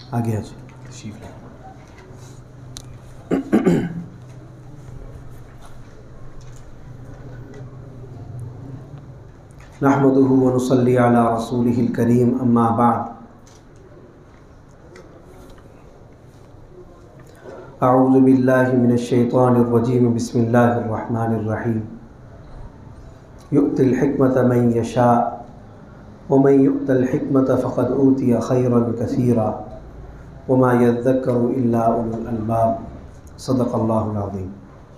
آگے آ جائیں تشریف لیں۔ نحمدہ ونصلی علی رسولہ الکریم، اما بعد۔ اعوذ باللہ من الشیطان الرجیم، بسم اللہ الرحمن الرحیم۔ یؤتی الحکمۃ من یشاء ومن یؤت الحکمۃ فقد اوتی خیرا کثیرا وما یذکر الا اولو الالباب۔ صدق اللہ العظیم۔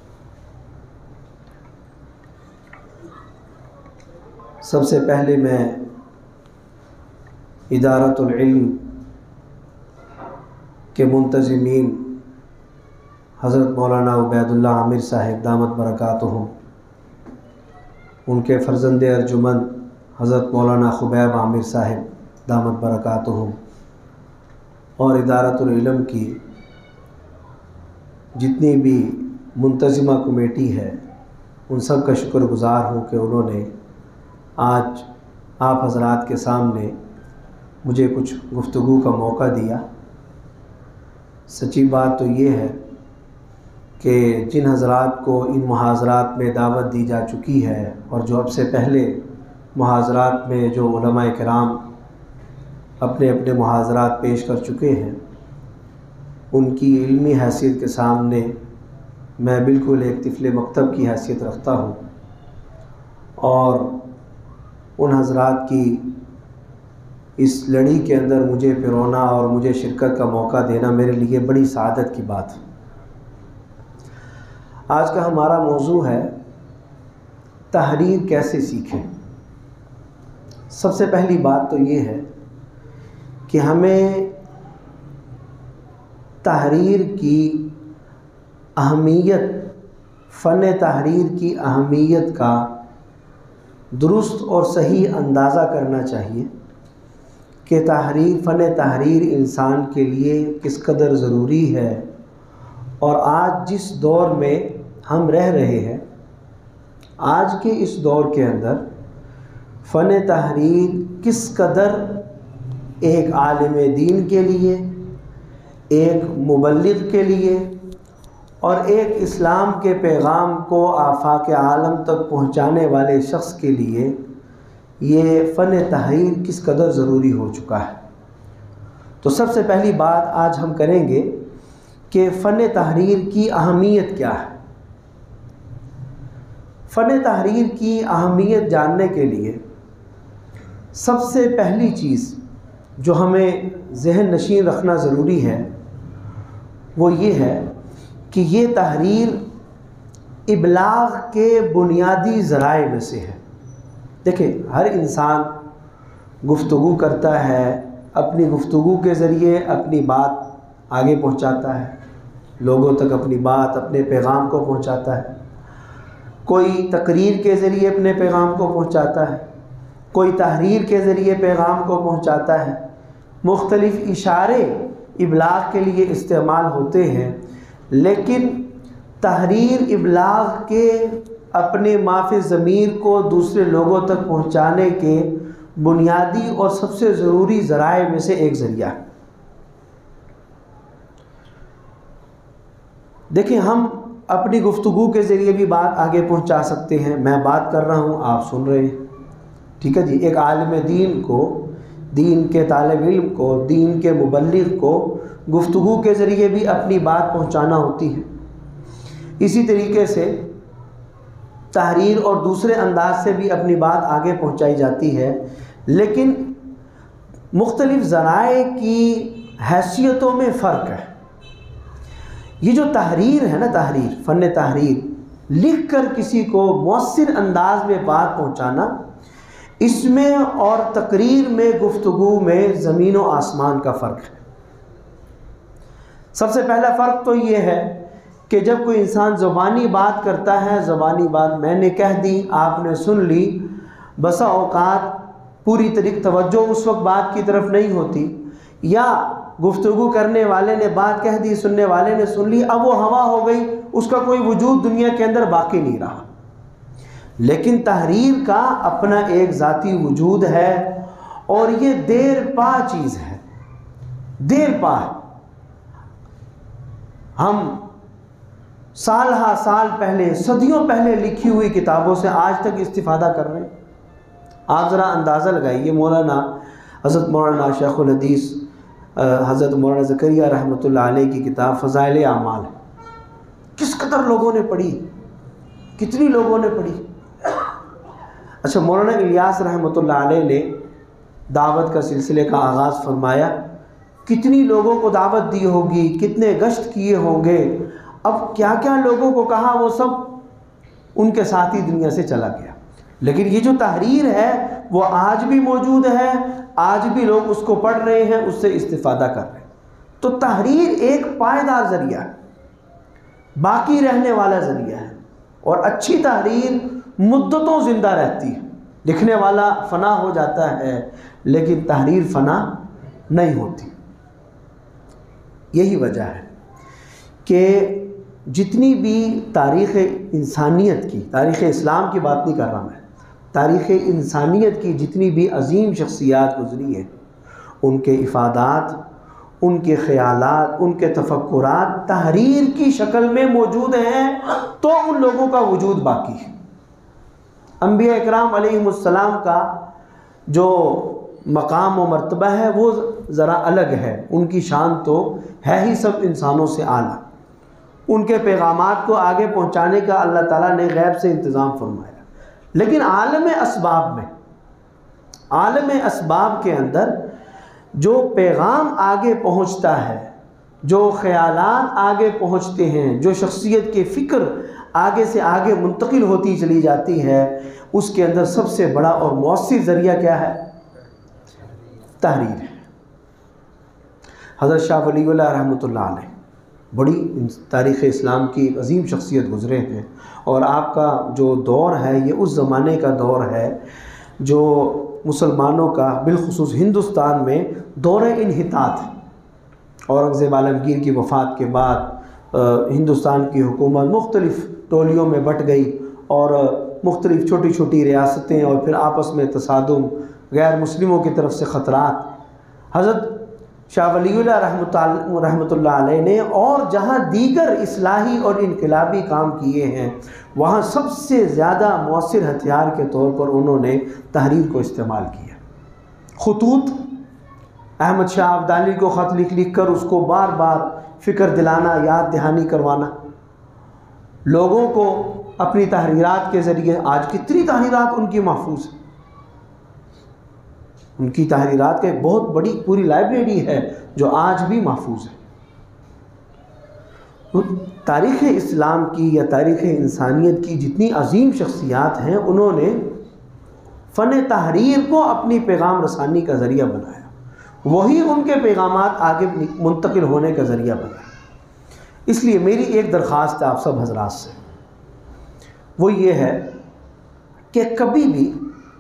سب سے پہلے میں ادارۃ العلم کے منتظمین حضرت مولانا عبید اللہ عامر صاحب دامت برکاتہم، ان کے فرزند ارجمند حضرت مولانا خبیب عامر صاحب دامت برکاتہم، اور ادارۃ العلم کی جتنی بھی منتظمہ کمیٹی ہے، ان سب کا شکر گزار ہوں کہ انہوں نے آج آپ حضرات کے سامنے مجھے کچھ گفتگو کا موقع دیا۔ سچی بات تو یہ ہے کہ جن حضرات کو ان محاضرات میں دعوت دی جا چکی ہے اور جو اب سے پہلے محاضرات میں جو علماء کرام اپنے اپنے محاضرات پیش کر چکے ہیں، ان کی علمی حیثیت کے سامنے میں بالکل ایک طفل مکتب کی حیثیت رکھتا ہوں، اور ان حضرات کی اس لڑی کے اندر مجھے پیرونا اور مجھے شرکت کا موقع دینا میرے لیے بڑی سعادت کی بات ہے۔ آج کا ہمارا موضوع ہے تحریر کیسے سیکھیں۔ سب سے پہلی بات تو یہ ہے کہ ہمیں تحریر کی اہمیت، فن تحریر کی اہمیت کا درست اور صحیح اندازہ کرنا چاہیے کہ فن تحریر انسان کے لیے کس قدر ضروری ہے، اور آج جس دور میں ہم رہ رہے ہیں، آج کے اس دور کے اندر فن تحریر کس قدر ایک عالم دین کے لیے، ایک مبلغ کے لیے، اور ایک اسلام کے پیغام کو آفاق عالم تک پہنچانے والے شخص کے لیے یہ فن تحریر کس قدر ضروری ہو چکا ہے۔ تو سب سے پہلی بات آج ہم کریں گے کہ فن تحریر کی اہمیت کیا ہے۔ فن تحریر کی اہمیت جاننے کے لیے سب سے پہلی چیز جو ہمیں ذہن نشین رکھنا ضروری ہے وہ یہ ہے کہ یہ تحریر ابلاغ کے بنیادی ذرائع میں سے ہے۔ دیکھیں، ہر انسان گفتگو کرتا ہے، اپنی گفتگو کے ذریعے اپنی بات آگے پہنچاتا ہے، لوگوں تک اپنی بات، اپنے پیغام کو پہنچاتا ہے۔ کوئی تقریر کے ذریعے اپنے پیغام کو پہنچاتا ہے، کوئی تحریر کے ذریعے پیغام کو پہنچاتا ہے۔ مختلف اشارے ابلاغ کے لیے استعمال ہوتے ہیں، لیکن تحریر ابلاغ کے اپنے مافِ ضمیر کو دوسرے لوگوں تک پہنچانے کے بنیادی اور سب سے ضروری ذرائع میں سے ایک ذریعہ ہے۔ دیکھیں، ہم اپنی گفتگو کے ذریعے بھی بات آگے پہنچا سکتے ہیں۔ میں بات کر رہا ہوں، آپ سن رہے ہیں، ٹھیک ہے جی۔ ایک عالم دین کو، دین کے طالب علم کو، دین کے مبلغ کو گفتگو کے ذریعے بھی اپنی بات پہنچانا ہوتی ہے۔ اسی طریقے سے تحریر اور دوسرے انداز سے بھی اپنی بات آگے پہنچائی جاتی ہے، لیکن مختلف ذرائع کی حیثیتوں میں فرق ہے۔ یہ جو تحریر ہے نا، تحریر، فن تحریر، لکھ کر کسی کو مؤثر انداز میں بات پہنچانا، اس میں اور تقریر میں، گفتگو میں زمین و آسمان کا فرق ہے۔ سب سے پہلا فرق تو یہ ہے کہ جب کوئی انسان زبانی بات کرتا ہے، زبانی بات میں نے کہہ دی، آپ نے سن لی، بسا اوقات پوری طریق توجہ اس وقت بات کی طرف نہیں ہوتی، یا گفتگو کرنے والے نے بات کہہ دی، سننے والے نے سن لی، اب وہ ہوا ہو گئی، اس کا کوئی وجود دنیا کے اندر باقی نہیں رہا۔ لیکن تحریر کا اپنا ایک ذاتی وجود ہے، اور یہ دیر پا چیز ہے۔ دیر پا ہے. ہم سال ہا سال پہلے، صدیوں پہلے لکھی ہوئی کتابوں سے آج تک استفادہ کر رہے ہیں. آپ ذرا اندازہ لگائیے، حضرت مولانا شیخ الحدیث حضرت مولانا زکریا رحمۃ اللہ علیہ کی کتاب فضائل اعمال ہے، کس قدر لوگوں نے پڑھی، کتنی لوگوں نے پڑھی. اچھا، مولانا الیاس رحمۃ اللہ علیہ نے دعوت کا سلسلے کا آغاز فرمایا، کتنی لوگوں کو دعوت دی ہوگی، کتنے گشت کیے ہوں گے، اب کیا کیا لوگوں کو کہا، وہ سب ان کے ساتھ ہی دنیا سے چلا گیا. لیکن یہ جو تحریر ہے وہ آج بھی موجود ہے، آج بھی لوگ اس کو پڑھ رہے ہیں، اس سے استفادہ کر رہے ہیں. تو تحریر ایک پائیدار ذریعہ ہے، باقی رہنے والا ذریعہ ہے، اور اچھی تحریر مدتوں زندہ رہتی ہے. لکھنے والا فنا ہو جاتا ہے لیکن تحریر فنا نہیں ہوتی. یہی وجہ ہے کہ جتنی بھی تاریخ انسانیت کی، تاریخ اسلام کی بات نہیں کر رہا میں، تاریخ انسانیت کی جتنی بھی عظیم شخصیات گزری ہیں، ان کے افادات، ان کے خیالات، ان کے تفکرات تحریر کی شکل میں موجود ہیں، تو ان لوگوں کا وجود باقی ہے. انبیاء اکرام علیہم السلام کا جو مقام و مرتبہ ہے وہ ذرا الگ ہے، ان کی شان تو ہے ہی سب انسانوں سے اعلیٰ. ان کے پیغامات کو آگے پہنچانے کا اللہ تعالیٰ نے غیب سے انتظام فرمایا. لیکن عالم اسباب کے اندر جو پیغام آگے پہنچتا ہے، جو خیالات آگے پہنچتے ہیں، جو شخصیت کے فکر آگے سے آگے منتقل ہوتی چلی جاتی ہے، اس کے اندر سب سے بڑا اور مؤثر ذریعہ کیا ہے؟ تحریر ہے. حضرت شاہ ولی اللہ رحمۃ اللہ علیہ بڑی تاریخ اسلام کی ایک عظیم شخصیت گزرے ہیں، اور آپ کا جو دور ہے یہ اس زمانے کا دور ہے جو مسلمانوں کا بالخصوص ہندوستان میں دور انحطاط ہے. اورنگزیب عالمگیر کی وفات کے بعد ہندوستان کی حکومت مختلف ٹولیوں میں بٹ گئی، اور مختلف چھوٹی چھوٹی ریاستیں، اور پھر آپس میں تصادم، غیر مسلموں کی طرف سے خطرات. حضرت شاہ ولی اللہ رحمۃ اللہ علیہ نے اور جہاں دیگر اصلاحی اور انقلابی کام کیے ہیں، وہاں سب سے زیادہ مؤثر ہتھیار کے طور پر انہوں نے تحریر کو استعمال کیا. خطوط، احمد شاہ ابدالی کو خط لکھ کر اس کو بار بار فکر دلانا، یاد دہانی کروانا، لوگوں کو اپنی تحریرات کے ذریعے. آج کتنی تحریرات ان کی محفوظ ہیں، ان کی تحریرات کا ایک بہت بڑی پوری لائبریری ہے جو آج بھی محفوظ ہے. تاریخ اسلام کی یا تاریخ انسانیت کی جتنی عظیم شخصیات ہیں، انہوں نے فن تحریر کو اپنی پیغام رسانی کا ذریعہ بنایا، وہی ان کے پیغامات آگے منتقل ہونے کا ذریعہ بنا. اس لیے میری ایک درخواست ہے آپ سب حضرات سے، وہ یہ ہے کہ کبھی بھی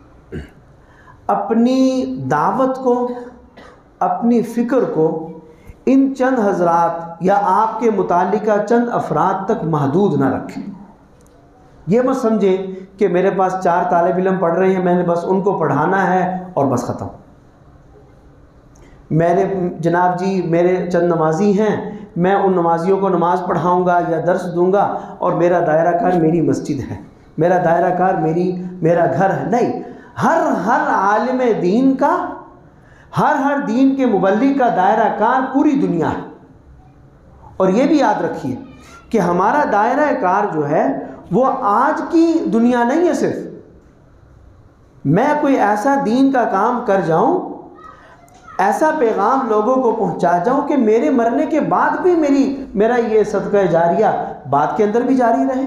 اپنی دعوت کو، اپنی فکر کو ان چند حضرات یا آپ کے متعلقہ چند افراد تک محدود نہ رکھیں. یہ مت سمجھیں کہ میرے پاس 4 طالب علم پڑھ رہے ہیں، میں نے بس ان کو پڑھانا ہے اور بس ختم. میں نے جناب جی میرے چند نمازی ہیں، میں ان نمازیوں کو نماز پڑھاؤں گا یا درس دوں گا، اور میرا دائرہ کار میری مسجد ہے، میرا دائرہ کار میرا گھر ہے. نہیں، ہر عالم دین کا، ہر دین کے مبلغ کا دائرہ کار پوری دنیا ہے. اور یہ بھی یاد رکھیے کہ ہمارا دائرہ کار جو ہے وہ آج کی دنیا نہیں ہے. صرف میں کوئی ایسا دین کا کام کر جاؤں، ایسا پیغام لوگوں کو پہنچا جاؤں کہ میرے مرنے کے بعد بھی میرا یہ صدقہ جاریہ بعد کے اندر بھی جاری رہے.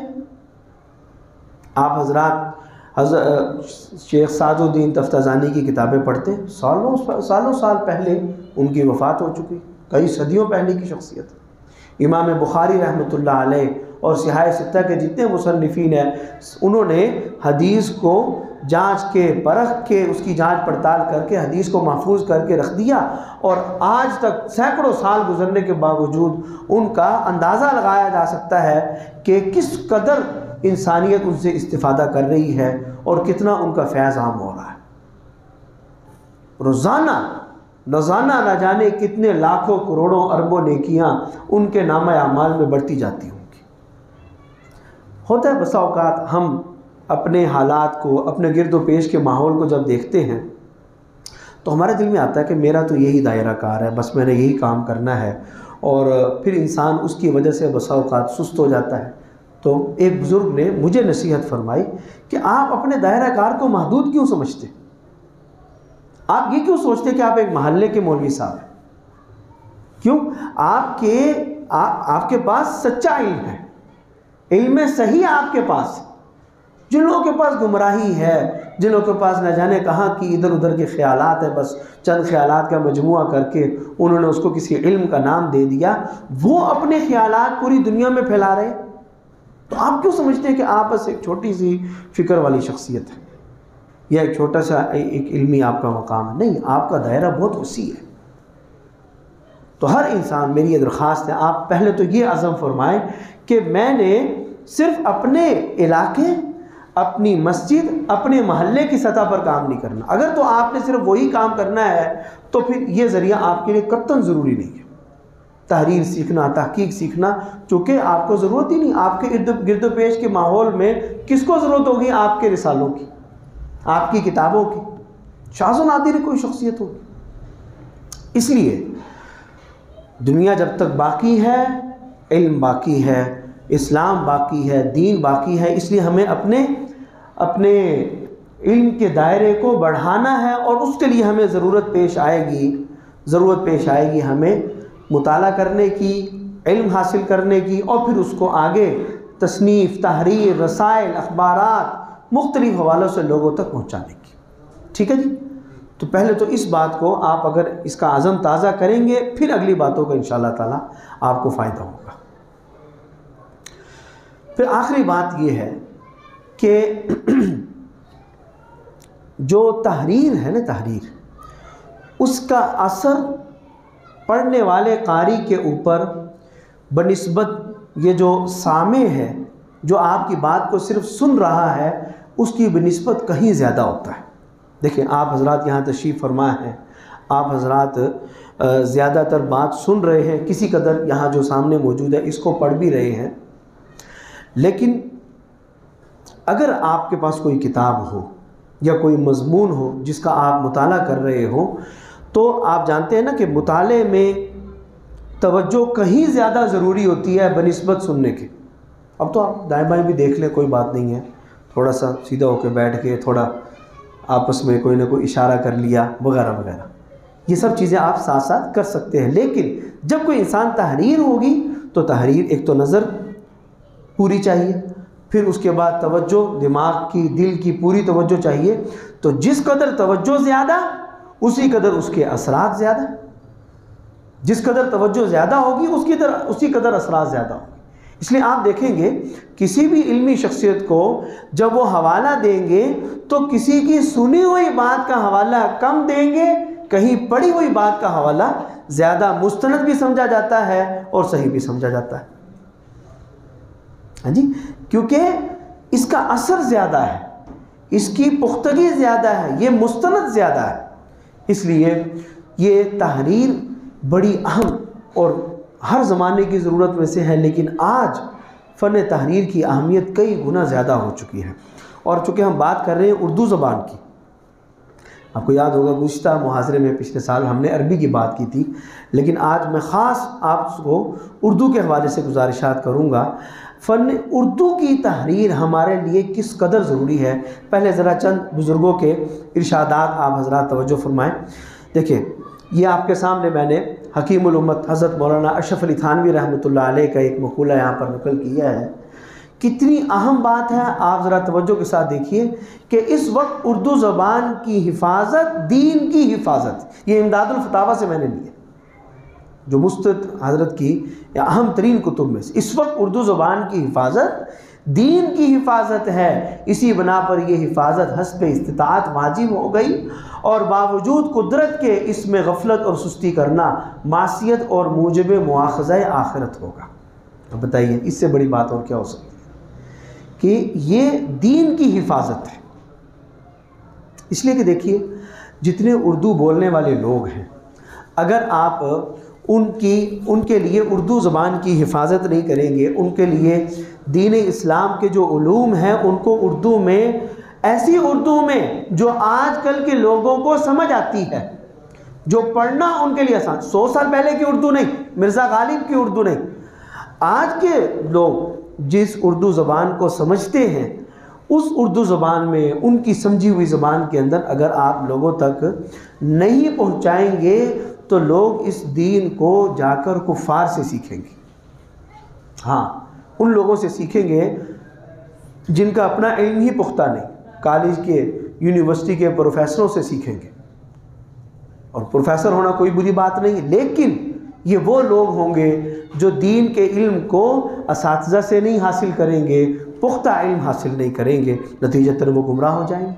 آپ حضرات شیخ سعد الدین تفتازانی کی کتابیں پڑھتے ہیں، سالوں سال پہلے ان کی وفات ہو چکی، کئی صدیوں پہلے کی شخصیت. امام بخاری رحمۃ اللہ علیہ اور صحاح ستہ کے جتنے مصنفین ہیں، انہوں نے حدیث کو جانچ کے، پرکھ کے، اس کی جانچ پڑتال کر کے حدیث کو محفوظ کر کے رکھ دیا، اور آج تک سینکڑوں سال گزرنے کے باوجود ان کا اندازہ لگایا جا سکتا ہے کہ کس قدر انسانیت ان سے استفادہ کر رہی ہے اور کتنا ان کا فیض عام ہو رہا ہے. روزانہ روزانہ نہ جانے کتنے لاکھوں کروڑوں اربوں نیکیاں ان کے نامہ اعمال میں بڑھتی جاتی ہوں گی۔ ہوتا ہے بسا اوقات ہم اپنے حالات کو، اپنے گرد و پیش کے ماحول کو جب دیکھتے ہیں تو ہمارے دل میں آتا ہے کہ میرا تو یہی دائرہ کار ہے، بس میں نے یہی کام کرنا ہے، اور پھر انسان اس کی وجہ سے بسا اوقات سست ہو جاتا ہے۔ تو ایک بزرگ نے مجھے نصیحت فرمائی کہ آپ اپنے دائرہ کار کو محدود کیوں سمجھتے؟ آپ یہ کیوں سوچتے کہ آپ ایک محلے کے مولوی صاحب ہیں؟ کیوں؟ آپ کے پاس سچا علم ہے، علم صحیح آپ کے پاس۔ جن لوگوں کے پاس گمراہی ہے، جن لوگوں کے پاس نہ جانے کہاں کی ادھر ادھر کے خیالات ہیں، بس چند خیالات کا مجموعہ کر کے انہوں نے اس کو کسی علم کا نام دے دیا، وہ اپنے خیالات پوری دنیا میں پھیلا رہے ہیں۔ تو آپ کیوں سمجھتے ہیں کہ آپ بس ایک چھوٹی سی فکر والی شخصیت ہے یا ایک چھوٹا سا ایک علمی آپ کا مقام ہے؟ نہیں، آپ کا دائرہ بہت وسیع ہے۔ تو ہر انسان، میری یہ درخواست ہے، آپ پہلے تو یہ عزم فرمائیں کہ میں نے صرف اپنے علاقے، اپنی مسجد، اپنے محلے کی سطح پر کام نہیں کرنا۔ اگر تو آپ نے صرف وہی کام کرنا ہے تو پھر یہ ذریعہ آپ کے لیے قطعاً ضروری نہیں ہے۔ تحریر سیکھنا، تحقیق سیکھنا، چونکہ آپ کو ضرورت ہی نہیں۔ آپ کے گرد و پیش کے ماحول میں کس کو ضرورت ہوگی؟ آپ کے رسالوں کی، آپ کی کتابوں کی، شاذ و نادر کوئی شخصیت ہوگی۔ اس لیے دنیا جب تک باقی ہے، علم باقی ہے، اسلام باقی ہے، دین باقی ہے، اس لیے ہمیں اپنے علم کے دائرے کو بڑھانا ہے، اور اس کے لیے ہمیں ضرورت پیش آئے گی ہمیں مطالعہ کرنے کی، علم حاصل کرنے کی، اور پھر اس کو آگے تصنیف، تحریر، رسائل، اخبارات، مختلف حوالوں سے لوگوں تک پہنچانے کی۔ ٹھیک ہے جی؟ تو پہلے تو اس بات کو آپ اگر اس کا عزم تازہ کریں گے، پھر اگلی باتوں کا انشاءاللہ تعالیٰ آپ کو فائدہ ہوگا۔ پھر آخری بات یہ ہے کہ جو تحریر ہے نا، تحریر، اس کا اثر پڑھنے والے قاری کے اوپر بنسبت یہ جو سامع ہے، جو آپ کی بات کو صرف سن رہا ہے، اس کی بنسبت کہیں زیادہ ہوتا ہے۔ دیکھیں، آپ حضرات یہاں تشریف فرما ہیں، آپ حضرات زیادہ تر بات سن رہے ہیں، کسی قدر یہاں جو سامنے موجود ہے اس کو پڑھ بھی رہے ہیں، لیکن اگر آپ کے پاس کوئی کتاب ہو یا کوئی مضمون ہو جس کا آپ مطالعہ کر رہے ہو، تو آپ جانتے ہیں نا کہ مطالعے میں توجہ کہیں زیادہ ضروری ہوتی ہے بنسبت سننے کے۔ اب تو آپ دائیں بائیں بھی دیکھ لیں، کوئی بات نہیں ہے، تھوڑا سا سیدھا ہو کے بیٹھ کے تھوڑا آپس میں کوئی نہ کوئی اشارہ کر لیا وغیرہ وغیرہ، یہ سب چیزیں آپ ساتھ ساتھ کر سکتے ہیں۔ لیکن جب کوئی انسان تحریر ہوگی تو تحریر ایک تو نظر پوری چاہیے، پھر اس کے بعد توجہ، دماغ کی، دل کی پوری توجہ چاہیے۔ تو جس قدر توجہ زیادہ، اسی قدر اس کے اثرات زیادہ۔ جس قدر توجہ زیادہ ہوگی اسی قدر اثرات زیادہ ہوں گے۔ اس لیے آپ دیکھیں گے کسی بھی علمی شخصیت کو جب وہ حوالہ دیں گے تو کسی کی سنی ہوئی بات کا حوالہ کم دیں گے، کہیں پڑھی ہوئی بات کا حوالہ زیادہ مستند بھی سمجھا جاتا ہے اور صحیح بھی سمجھا جاتا ہے۔ ہاں جی، کیونکہ اس کا اثر زیادہ ہے، اس کی پختگی زیادہ ہے، یہ مستند زیادہ ہے۔ اس لیے یہ تحریر بڑی اہم اور ہر زمانے کی ضرورت میں سے ہے، لیکن آج فن تحریر کی اہمیت کئی گنا زیادہ ہو چکی ہے۔ اور چونکہ ہم بات کر رہے ہیں اردو زبان کی، آپ کو یاد ہوگا گزشتہ محاضرے میں پچھلے سال ہم نے عربی کی بات کی تھی، لیکن آج میں خاص آپ کو اردو کے حوالے سے گزارشات کروں گا۔ فن اردو کی تحریر ہمارے لیے کس قدر ضروری ہے، پہلے ذرا چند بزرگوں کے ارشادات آپ حضرات توجہ فرمائیں۔ دیکھیں، یہ آپ کے سامنے میں نے حکیم الامت حضرت مولانا اشرف علی تھانوی رحمۃ اللہ علیہ کا ایک مقولہ یہاں پر نقل کیا ہے۔ کتنی اہم بات ہے، آپ ذرا توجہ کے ساتھ دیکھیے کہ اس وقت اردو زبان کی حفاظت، دین کی حفاظت، یہ امداد الفتاویٰ سے میں نے لیا، جو مستد حضرت کی یا اہم ترین کتب میں سے، اس وقت اردو زبان کی حفاظت دین کی حفاظت ہے۔ اسی بنا پر یہ حفاظت حسب استطاعت واجب ہو گئی، اور باوجود قدرت کے اس میں غفلت اور سستی کرنا معصیت اور موجب مواخذہ آخرت ہوگا۔ تو بتائیے اس سے بڑی بات اور کیا ہو سکتی ہے کہ یہ دین کی حفاظت ہے۔ اس لیے کہ دیکھیے، جتنے اردو بولنے والے لوگ ہیں اگر آپ ان کے لیے اردو زبان کی حفاظت نہیں کریں گے، ان کے لیے دین اسلام کے جو علوم ہیں ان کو اردو میں، ایسی اردو میں جو آج کل کے لوگوں کو سمجھ آتی ہے، جو پڑھنا ان کے لیے آسان، 100 سال پہلے کی اردو نہیں، مرزا غالب کی اردو نہیں، آج کے لوگ جس اردو زبان کو سمجھتے ہیں اس اردو زبان میں، ان کی سمجھی ہوئی زبان کے اندر اگر آپ لوگوں تک نہیں پہنچائیں گے تو لوگ اس دین کو جا کر کفار سے سیکھیں گے، ہاں ان لوگوں سے سیکھیں گے جن کا اپنا علم ہی پختہ نہیں، کالج کے یونیورسٹی کے پروفیسروں سے سیکھیں گے، اور پروفیسر ہونا کوئی بری بات نہیں، لیکن یہ وہ لوگ ہوں گے جو دین کے علم کو اساتذہ سے نہیں حاصل کریں گے، پختہ علم حاصل نہیں کریں گے، نتیجتاً وہ گمراہ ہو جائیں گے۔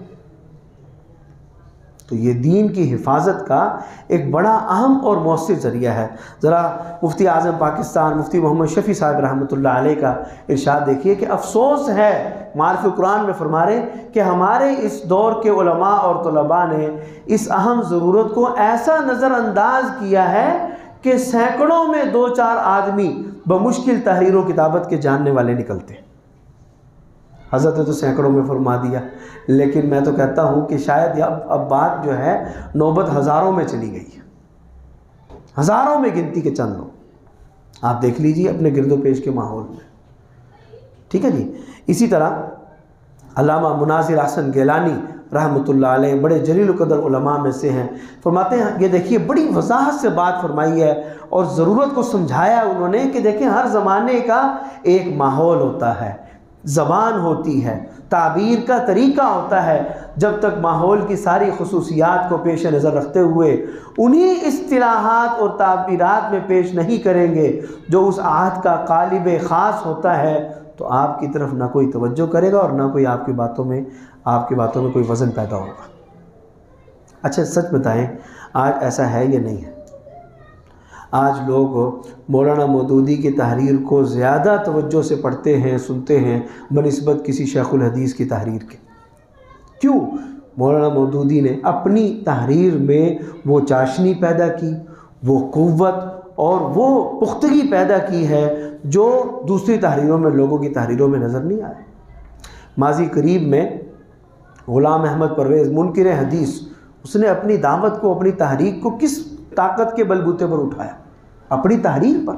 تو یہ دین کی حفاظت کا ایک بڑا اہم اور مؤثر ذریعہ ہے۔ ذرا مفتی اعظم پاکستان مفتی محمد شفیع صاحب رحمۃ اللہ علیہ کا ارشاد دیکھیے کہ افسوس ہے، معارف قرآن میں فرما رہے ہیں کہ ہمارے اس دور کے علماء اور طلباء نے اس اہم ضرورت کو ایسا نظر انداز کیا ہے کہ سینکڑوں میں 2-4 آدمی بمشکل تحریر و کتابت کے جاننے والے نکلتے ہیں۔ حضرت نے تو سینکڑوں میں فرما دیا، لیکن میں تو کہتا ہوں کہ شاید اب بات جو ہے نوبت ہزاروں میں چلی گئی ہے، ہزاروں میں گنتی کے چند لوگ، آپ دیکھ لیجئے اپنے گرد و پیش کے ماحول میں، ٹھیک ہے جی۔ اسی طرح علامہ مناظر احسن گیلانی رحمۃ اللہ علیہ بڑے جلیل القدر علماء میں سے ہیں، فرماتے ہیں، یہ دیکھیے بڑی وضاحت سے بات فرمائی ہے اور ضرورت کو سمجھایا انہوں نے کہ دیکھیں ہر زمانے کا ایک ماحول ہوتا ہے، زبان ہوتی ہے، تعبیر کا طریقہ ہوتا ہے، جب تک ماحول کی ساری خصوصیات کو پیش نظر رکھتے ہوئے انہی اصطلاحات اور تعبیرات میں پیش نہیں کریں گے جو اس عہد کا قالب خاص ہوتا ہے، تو آپ کی طرف نہ کوئی توجہ کرے گا اور نہ کوئی آپ کی باتوں میں کوئی وزن پیدا ہوگا۔ اچھا سچ بتائیں آج ایسا ہے یا نہیں ہے؟ آج لوگ مولانا مودودی کی تحریر کو زیادہ توجہ سے پڑھتے ہیں، سنتے ہیں بنسبت کسی شیخ الحدیث کی تحریر کے۔ کیوں؟ مولانا مودودی نے اپنی تحریر میں وہ چاشنی پیدا کی، وہ قوت اور وہ پختگی پیدا کی ہے جو دوسری تحریروں میں، لوگوں کی تحریروں میں نظر نہیں آئے۔ ماضی قریب میں غلام احمد پرویز منکر حدیث، اس نے اپنی دعوت کو، اپنی تحریک کو کس طاقت کے بلبوتے پر اٹھایا؟ اپنی تحریر پر۔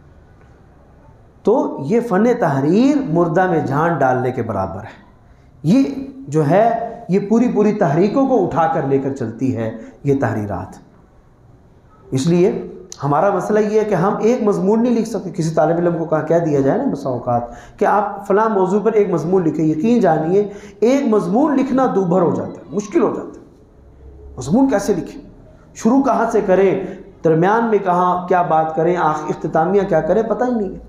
تو یہ فن تحریر مردہ میں جان ڈالنے کے برابر ہے، یہ جو ہے یہ پوری تحریکوں کو اٹھا کر لے کر چلتی ہے یہ تحریرات۔ اس لیے ہمارا مسئلہ یہ ہے کہ ہم ایک مضمون نہیں لکھ سکتے۔ کسی طالب علم کو کہہ دیا جائے نا بسا اوقات کہ آپ فلاں موضوع پر ایک مضمون لکھیں، یقین جانیے ایک مضمون لکھنا دوبھر ہو جاتا ہے، مشکل ہو جاتا ہے۔ مضمون کیسے لکھیں، شروع کہاں سے کریں، درمیان میں کہاں کیا بات کریں، اختتامیہ کیا کریں، پتہ ہی نہیں ہے۔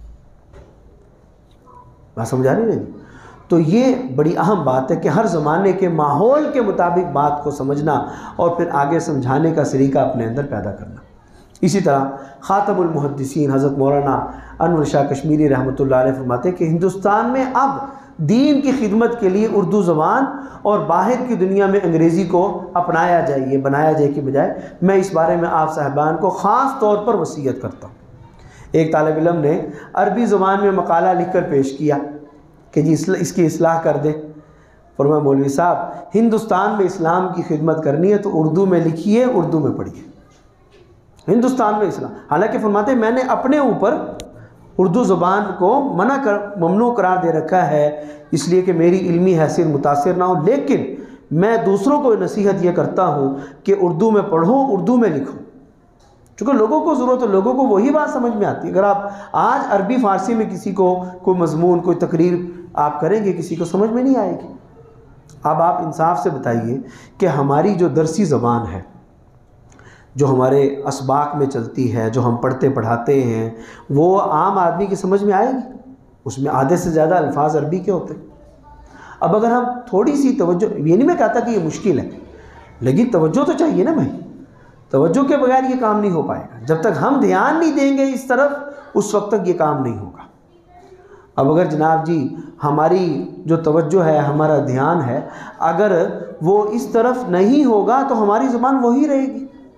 بات سمجھا رہی نہیں؟ تو یہ بڑی اہم بات ہے کہ ہر زمانے کے ماحول کے مطابق بات کو سمجھنا اور پھر آگے سمجھانے کا سلیقہ اپنے اندر پیدا کرنا۔ اسی طرح خاتم المحدثین حضرت مولانا انور شاہ کشمیری رحمۃ اللہ علیہ فرماتے ہیں کہ ہندوستان میں اب دین کی خدمت کے لیے اردو زبان اور باہر کی دنیا میں انگریزی کو اپنایا جائے، بنایا جائے کی بجائے میں اس بارے میں آپ صاحبان کو خاص طور پر وصیت کرتا ہوں۔ ایک طالب علم نے عربی زبان میں مقالہ لکھ کر پیش کیا کہ جی اس کی اصلاح کر دیں۔ فرمایا مولوی صاحب ہندوستان میں اسلام کی خدمت کرنی ہے تو اردو میں لکھیے، اردو میں پڑھیے۔ ہندوستان میں اسلام، حالانکہ فرماتے ہیں میں نے اپنے اوپر اردو زبان کو ممنوع قرار دے رکھا ہے اس لیے کہ میری علمی حیثیت متاثر نہ ہو، لیکن میں دوسروں کو نصیحت یہ کرتا ہوں کہ اردو میں پڑھو، اردو میں لکھو، چونکہ لوگوں کو ضرورت ہے، لوگوں کو وہی بات سمجھ میں آتی ہے۔ اگر آپ آج عربی فارسی میں کسی کو کوئی مضمون، کوئی تقریر آپ کریں گے، کسی کو سمجھ میں نہیں آئے گی۔ اب آپ انصاف سے بتائیے کہ ہماری جو درسی زبان ہے، جو ہمارے اسباق میں چلتی ہے، جو ہم پڑھتے پڑھاتے ہیں، وہ عام آدمی کی سمجھ میں آئے گی؟ اس میں آدھے سے زیادہ الفاظ عربی کے ہوتے ہیں۔ اب اگر ہم تھوڑی سی توجہ، یہ نہیں میں کہتا کہ یہ مشکل ہے، لیکن توجہ تو چاہیے نا بھائی، توجہ کے بغیر یہ کام نہیں ہو پائے گا۔ جب تک ہم دھیان نہیں دیں گے اس طرف، اس وقت تک یہ کام نہیں ہوگا۔ اب اگر جناب جی ہماری جو توجہ ہے، ہمارا دھیان ہے، اگر وہ اس طرف نہیں ہوگا تو ہماری زبان وہی رہے گی۔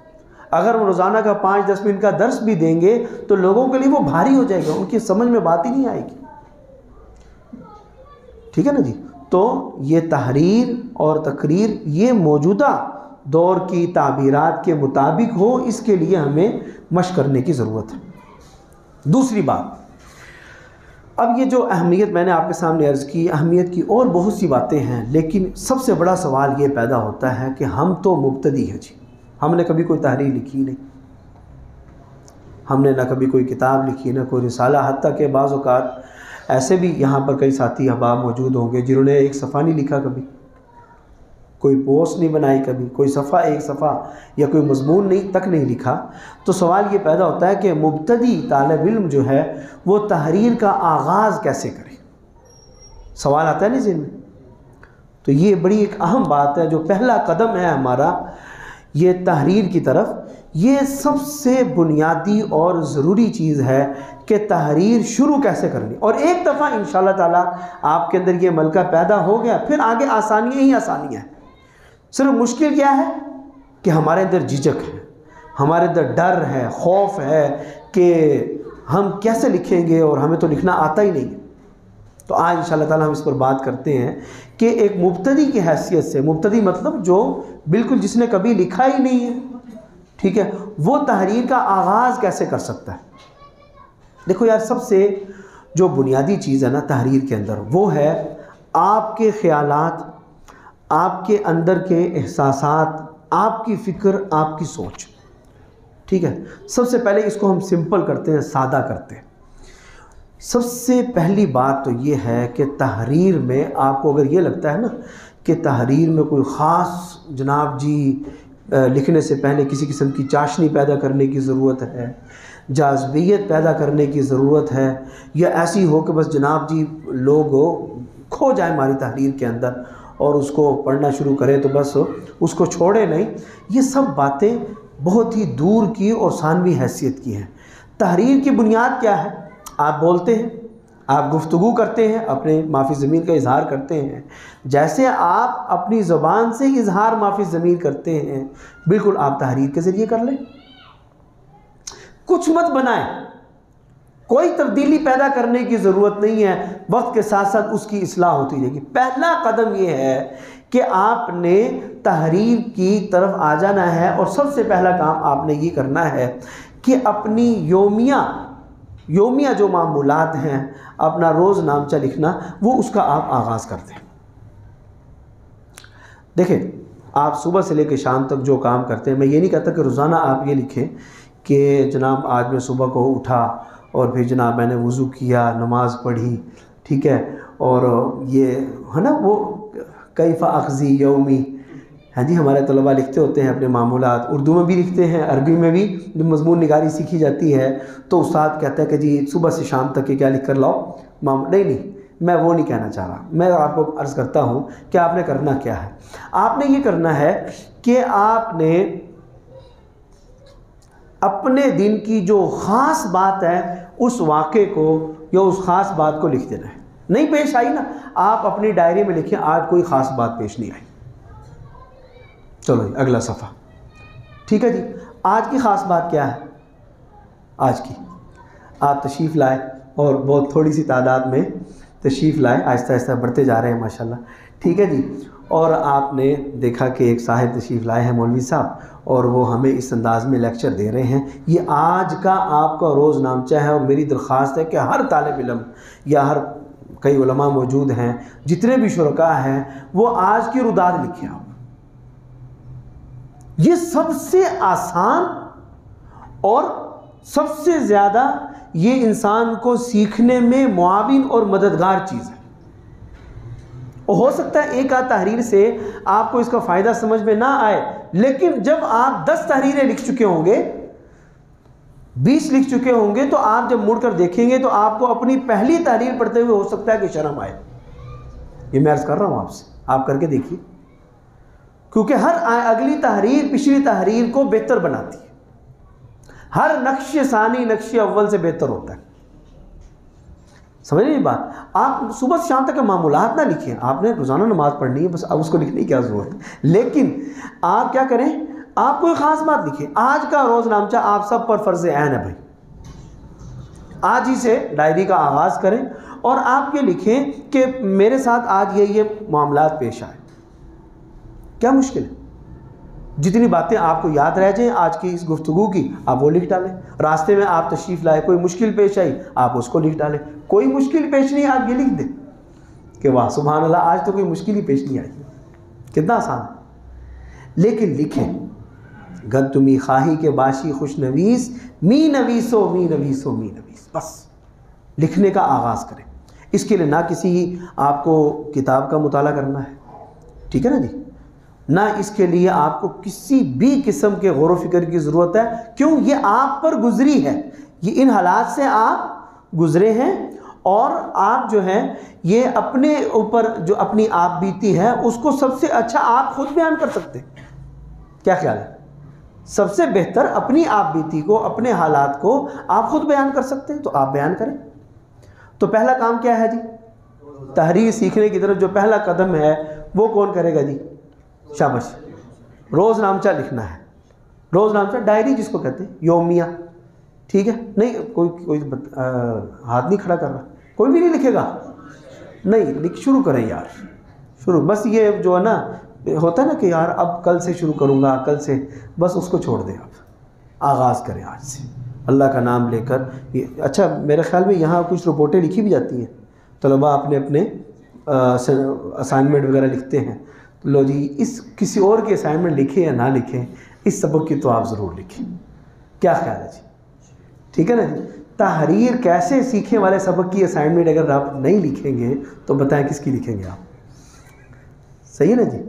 اگر وہ روزانہ کا 5-10 منٹ کا درس بھی دیں گے تو لوگوں کے لیے وہ بھاری ہو جائے گا، ان کی سمجھ میں بات ہی نہیں آئے گی، ٹھیک ہے نا جی۔ تو یہ تحریر اور تقریر یہ موجودہ دور کی تعبیرات کے مطابق ہو، اس کے لیے ہمیں مشق کرنے کی ضرورت ہے۔ دوسری بات، اب یہ جو اہمیت میں نے آپ کے سامنے عرض کی، اہمیت کی اور بہت سی باتیں ہیں، لیکن سب سے بڑا سوال یہ پیدا ہوتا ہے کہ ہم تو مبتدی ہیں جی، ہم نے کبھی کوئی تحریر لکھی نہیں، ہم نے نہ کبھی کوئی کتاب لکھی، نہ کوئی رسالہ، حتیٰ کہ بعض اوقات ایسے بھی یہاں پر کئی ساتھی احباب موجود ہوں گے جنہوں نے ایک صفحہ نہیں لکھا، کبھی کوئی پوسٹ نہیں بنائی، کبھی کوئی صفحہ، ایک صفحہ یا کوئی مضمون تک نہیں لکھا۔ تو سوال یہ پیدا ہوتا ہے کہ مبتدی طالب علم جو ہے وہ تحریر کا آغاز کیسے کرے، سوال آتا ہے نا ذہن میں۔ تو یہ بڑی ایک اہم بات ہے، جو پہلا قدم ہے ہمارا یہ تحریر کی طرف، یہ سب سے بنیادی اور ضروری چیز ہے کہ تحریر شروع کیسے کرنی۔ اور ایک دفعہ انشاءاللہ تعالیٰ آپ کے اندر یہ ملکہ پیدا ہو گیا، پھر آگے آسانیاں ہی آسانیاں ہیں۔ صرف مشکل کیا ہے کہ ہمارے اندر جھجک ہے، ہمارے اندر ڈر ہے، خوف ہے کہ ہم کیسے لکھیں گے اور ہمیں تو لکھنا آتا ہی نہیں ہے۔ تو آج انشاءاللہ تعالیٰ ہم اس پر بات کرتے ہیں کہ ایک مبتدی کی حیثیت سے، مبتدی مطلب جو بالکل جس نے کبھی لکھا ہی نہیں ہے، ٹھیک ہے، وہ تحریر کا آغاز کیسے کر سکتا ہے۔ دیکھو یار، سب سے جو بنیادی چیز ہے نا تحریر کے اندر، وہ ہے آپ کے خیالات، آپ کے اندر کے احساسات، آپ کی فکر، آپ کی سوچ، ٹھیک ہے۔ سب سے پہلے اس کو ہم سمپل کرتے ہیں، سادہ کرتے ہیں۔ سب سے پہلی بات تو یہ ہے کہ تحریر میں آپ کو اگر یہ لگتا ہے نا کہ تحریر میں کوئی خاص جناب جی لکھنے سے پہلے کسی قسم کی چاشنی پیدا کرنے کی ضرورت ہے، جاذبیت پیدا کرنے کی ضرورت ہے، یا ایسی ہو کہ بس جناب جی لوگ کھو جائیں ہماری تحریر کے اندر اور اس کو پڑھنا شروع کریں تو بس اس کو چھوڑے نہیں، یہ سب باتیں بہت ہی دور کی اور ثانوی حیثیت کی ہیں۔ تحریر کی بنیاد کیا ہے؟ آپ بولتے ہیں، آپ گفتگو کرتے ہیں، اپنے ما فی الضمیر کا اظہار کرتے ہیں، جیسے آپ اپنی زبان سے اظہار ما فی الضمیر کرتے ہیں، بالکل آپ تحریر کے ذریعے کر لیں۔ کچھ مت بنائیں، کوئی تبدیلی پیدا کرنے کی ضرورت نہیں ہے، وقت کے ساتھ ساتھ اس کی اصلاح ہوتی جائے گی۔ پہلا قدم یہ ہے کہ آپ نے تحریر کی طرف آ جانا ہے، اور سب سے پہلا کام آپ نے یہ کرنا ہے کہ اپنی یومیہ جو معمولات ہیں، اپنا روز نامچہ لکھنا، وہ اس کا آپ آغاز کرتے ہیں۔ دیکھیں، آپ صبح سے لے کے شام تک جو کام کرتے ہیں، میں یہ نہیں کہتا کہ روزانہ آپ یہ لکھیں کہ جناب آج میں صبح کو اٹھا اور پھر جناب میں نے وضو کیا، نماز پڑھی، ٹھیک ہے، اور یہ ہے نا وہ کیف اقضی یومی، ہاں جی، ہمارے طلباء لکھتے ہوتے ہیں اپنے معمولات، اردو میں بھی لکھتے ہیں، عربی میں بھی جب مضمون نگاری سیکھی جاتی ہے تو استاد کہتا ہے کہ جی صبح سے شام تک یہ کیا لکھ کر لاؤ نہیں، میں وہ نہیں کہنا چاہ رہا، میں آپ کو عرض کرتا ہوں کہ آپ نے کرنا کیا ہے۔ آپ نے یہ کرنا ہے کہ آپ نے اپنے دن کی جو خاص بات ہے اس واقعے کو یا اس خاص بات کو لکھ دینا ہے۔ نہیں پیش آئی نا، آپ اپنی ڈائری میں لکھیں آج کوئی خاص بات پیش نہیں آئی، چلو جی اگلا صفحہ، ٹھیک ہے جی۔ آج کی خاص بات کیا ہے؟ آج کی آپ تشریف لائے اور بہت تھوڑی سی تعداد میں تشریف لائے، آہستہ آہستہ بڑھتے جا رہے ہیں ماشاءاللہ، ٹھیک ہے جی۔ اور آپ نے دیکھا کہ ایک صاحب تشریف لائے ہیں مولوی صاحب، اور وہ ہمیں اس انداز میں لیکچر دے رہے ہیں۔ یہ آج کا آپ کا روز نامچہ ہے، اور میری درخواست ہے کہ ہر طالب علم یا ہر کئی علماء موجود ہیں، جتنے بھی شرکاء ہیں، وہ آج کی رداد لکھیں آپ۔ یہ سب سے آسان اور سب سے زیادہ یہ انسان کو سیکھنے میں معاون اور مددگار چیز ہے۔ اور ہو سکتا ہے ایک آدھ تحریر سے آپ کو اس کا فائدہ سمجھ میں نہ آئے، لیکن جب آپ 10 تحریریں لکھ چکے ہوں گے، 20 لکھ چکے ہوں گے، تو آپ جب مڑ کر دیکھیں گے تو آپ کو اپنی پہلی تحریر پڑھتے ہوئے ہو سکتا ہے کہ شرم آئے۔ یہ میں عرض کر رہا ہوں آپ سے، آپ کر کے دیکھیے، کیونکہ ہر اگلی تحریر پچھلی تحریر کو بہتر بناتی ہے۔ ہر نقش ثانی نقش اول سے بہتر ہوتا ہے، سمجھ رہے ہیں بات؟ آپ صبح سے شام تک کے معمولات نہ لکھیں، آپ نے روزانہ نماز پڑھنی ہے، بس اب اس کو لکھنے کی کیا ضرورت ہے، لیکن آپ کیا کریں، آپ کوئی خاص بات لکھیں. آج کا روز نامچہ آپ سب پر فرض عین ہے بھائی. آج ہی سے ڈائری کا آغاز کریں اور آپ یہ لکھیں کہ میرے ساتھ آج یہ معاملات پیش آئے. کیا مشکل ہے؟ جتنی باتیں آپ کو یاد رہ جائیں آج کی اس گفتگو کی آپ وہ لکھ ڈالیں. راستے میں آپ تشریف لائے, کوئی مشکل پیش آئی آپ اس کو لکھ ڈالیں. کوئی مشکل پیش نہیں آپ یہ لکھ دیں کہ واہ سبحان اللہ آج تو کوئی مشکل ہی پیش نہیں آئی. کتنا آسان ہے. لیکن لکھیں گر تمی خواہی کے باشی خوش نویس می نویسو می نویسو می نویس. بس لکھنے کا آغاز کریں. اس کے لیے نہ کسی آپ کو کتاب کا مطالعہ کرنا ہے, ٹھیک ہے نا جی, نہ اس کے لیے آپ کو کسی بھی قسم کے غور و فکر کی ضرورت ہے. کیوں؟ یہ آپ پر گزری ہے, یہ ان حالات سے آپ گزرے ہیں اور آپ جو ہیں یہ اپنے اوپر جو اپنی آپ بیتی ہے اس کو سب سے اچھا آپ خود بیان کر سکتے ہیں. کیا خیال ہے؟ سب سے بہتر اپنی آپ بیتی کو, اپنے حالات کو آپ خود بیان کر سکتے ہیں, تو آپ بیان کریں. تو پہلا کام کیا ہے جی؟ تحریر سیکھنے کی طرف جو پہلا قدم ہے وہ کون کرے گا جی؟ شاباش. روز نامچہ لکھنا ہے. روز نامچہ ڈائری جس کو کہتے ہیں, یومیہ, ٹھیک ہے. نہیں کوئی ہاتھ نہیں کھڑا کر رہا, کوئی بھی نہیں لکھے گا. نہیں شروع کریں یار, شروع. بس یہ جو ہے نا ہوتا ہے نا کہ یار اب کل سے شروع کروں گا, کل سے, بس اس کو چھوڑ دیں. آپ آغاز کریں آج سے اللہ کا نام لے کر. اچھا میرے خیال میں یہاں کچھ رپورٹیں لکھی بھی جاتی ہیں, طلباء اپنے اسائنمنٹ وغیرہ لکھتے ہیں. لو جی اس کسی اور کی اسائنمنٹ لکھیں یا نہ لکھیں, اس سبق کی تو آپ ضرور لکھیں. کیا خیال ہے جی؟ ٹھیک ہے نا جی. تحریر کیسے سیکھیں والے سبق کی اسائنمنٹ اگر آپ نہیں لکھیں گے تو بتائیں کس کی لکھیں گے آپ؟ صحیح ہے نا جی.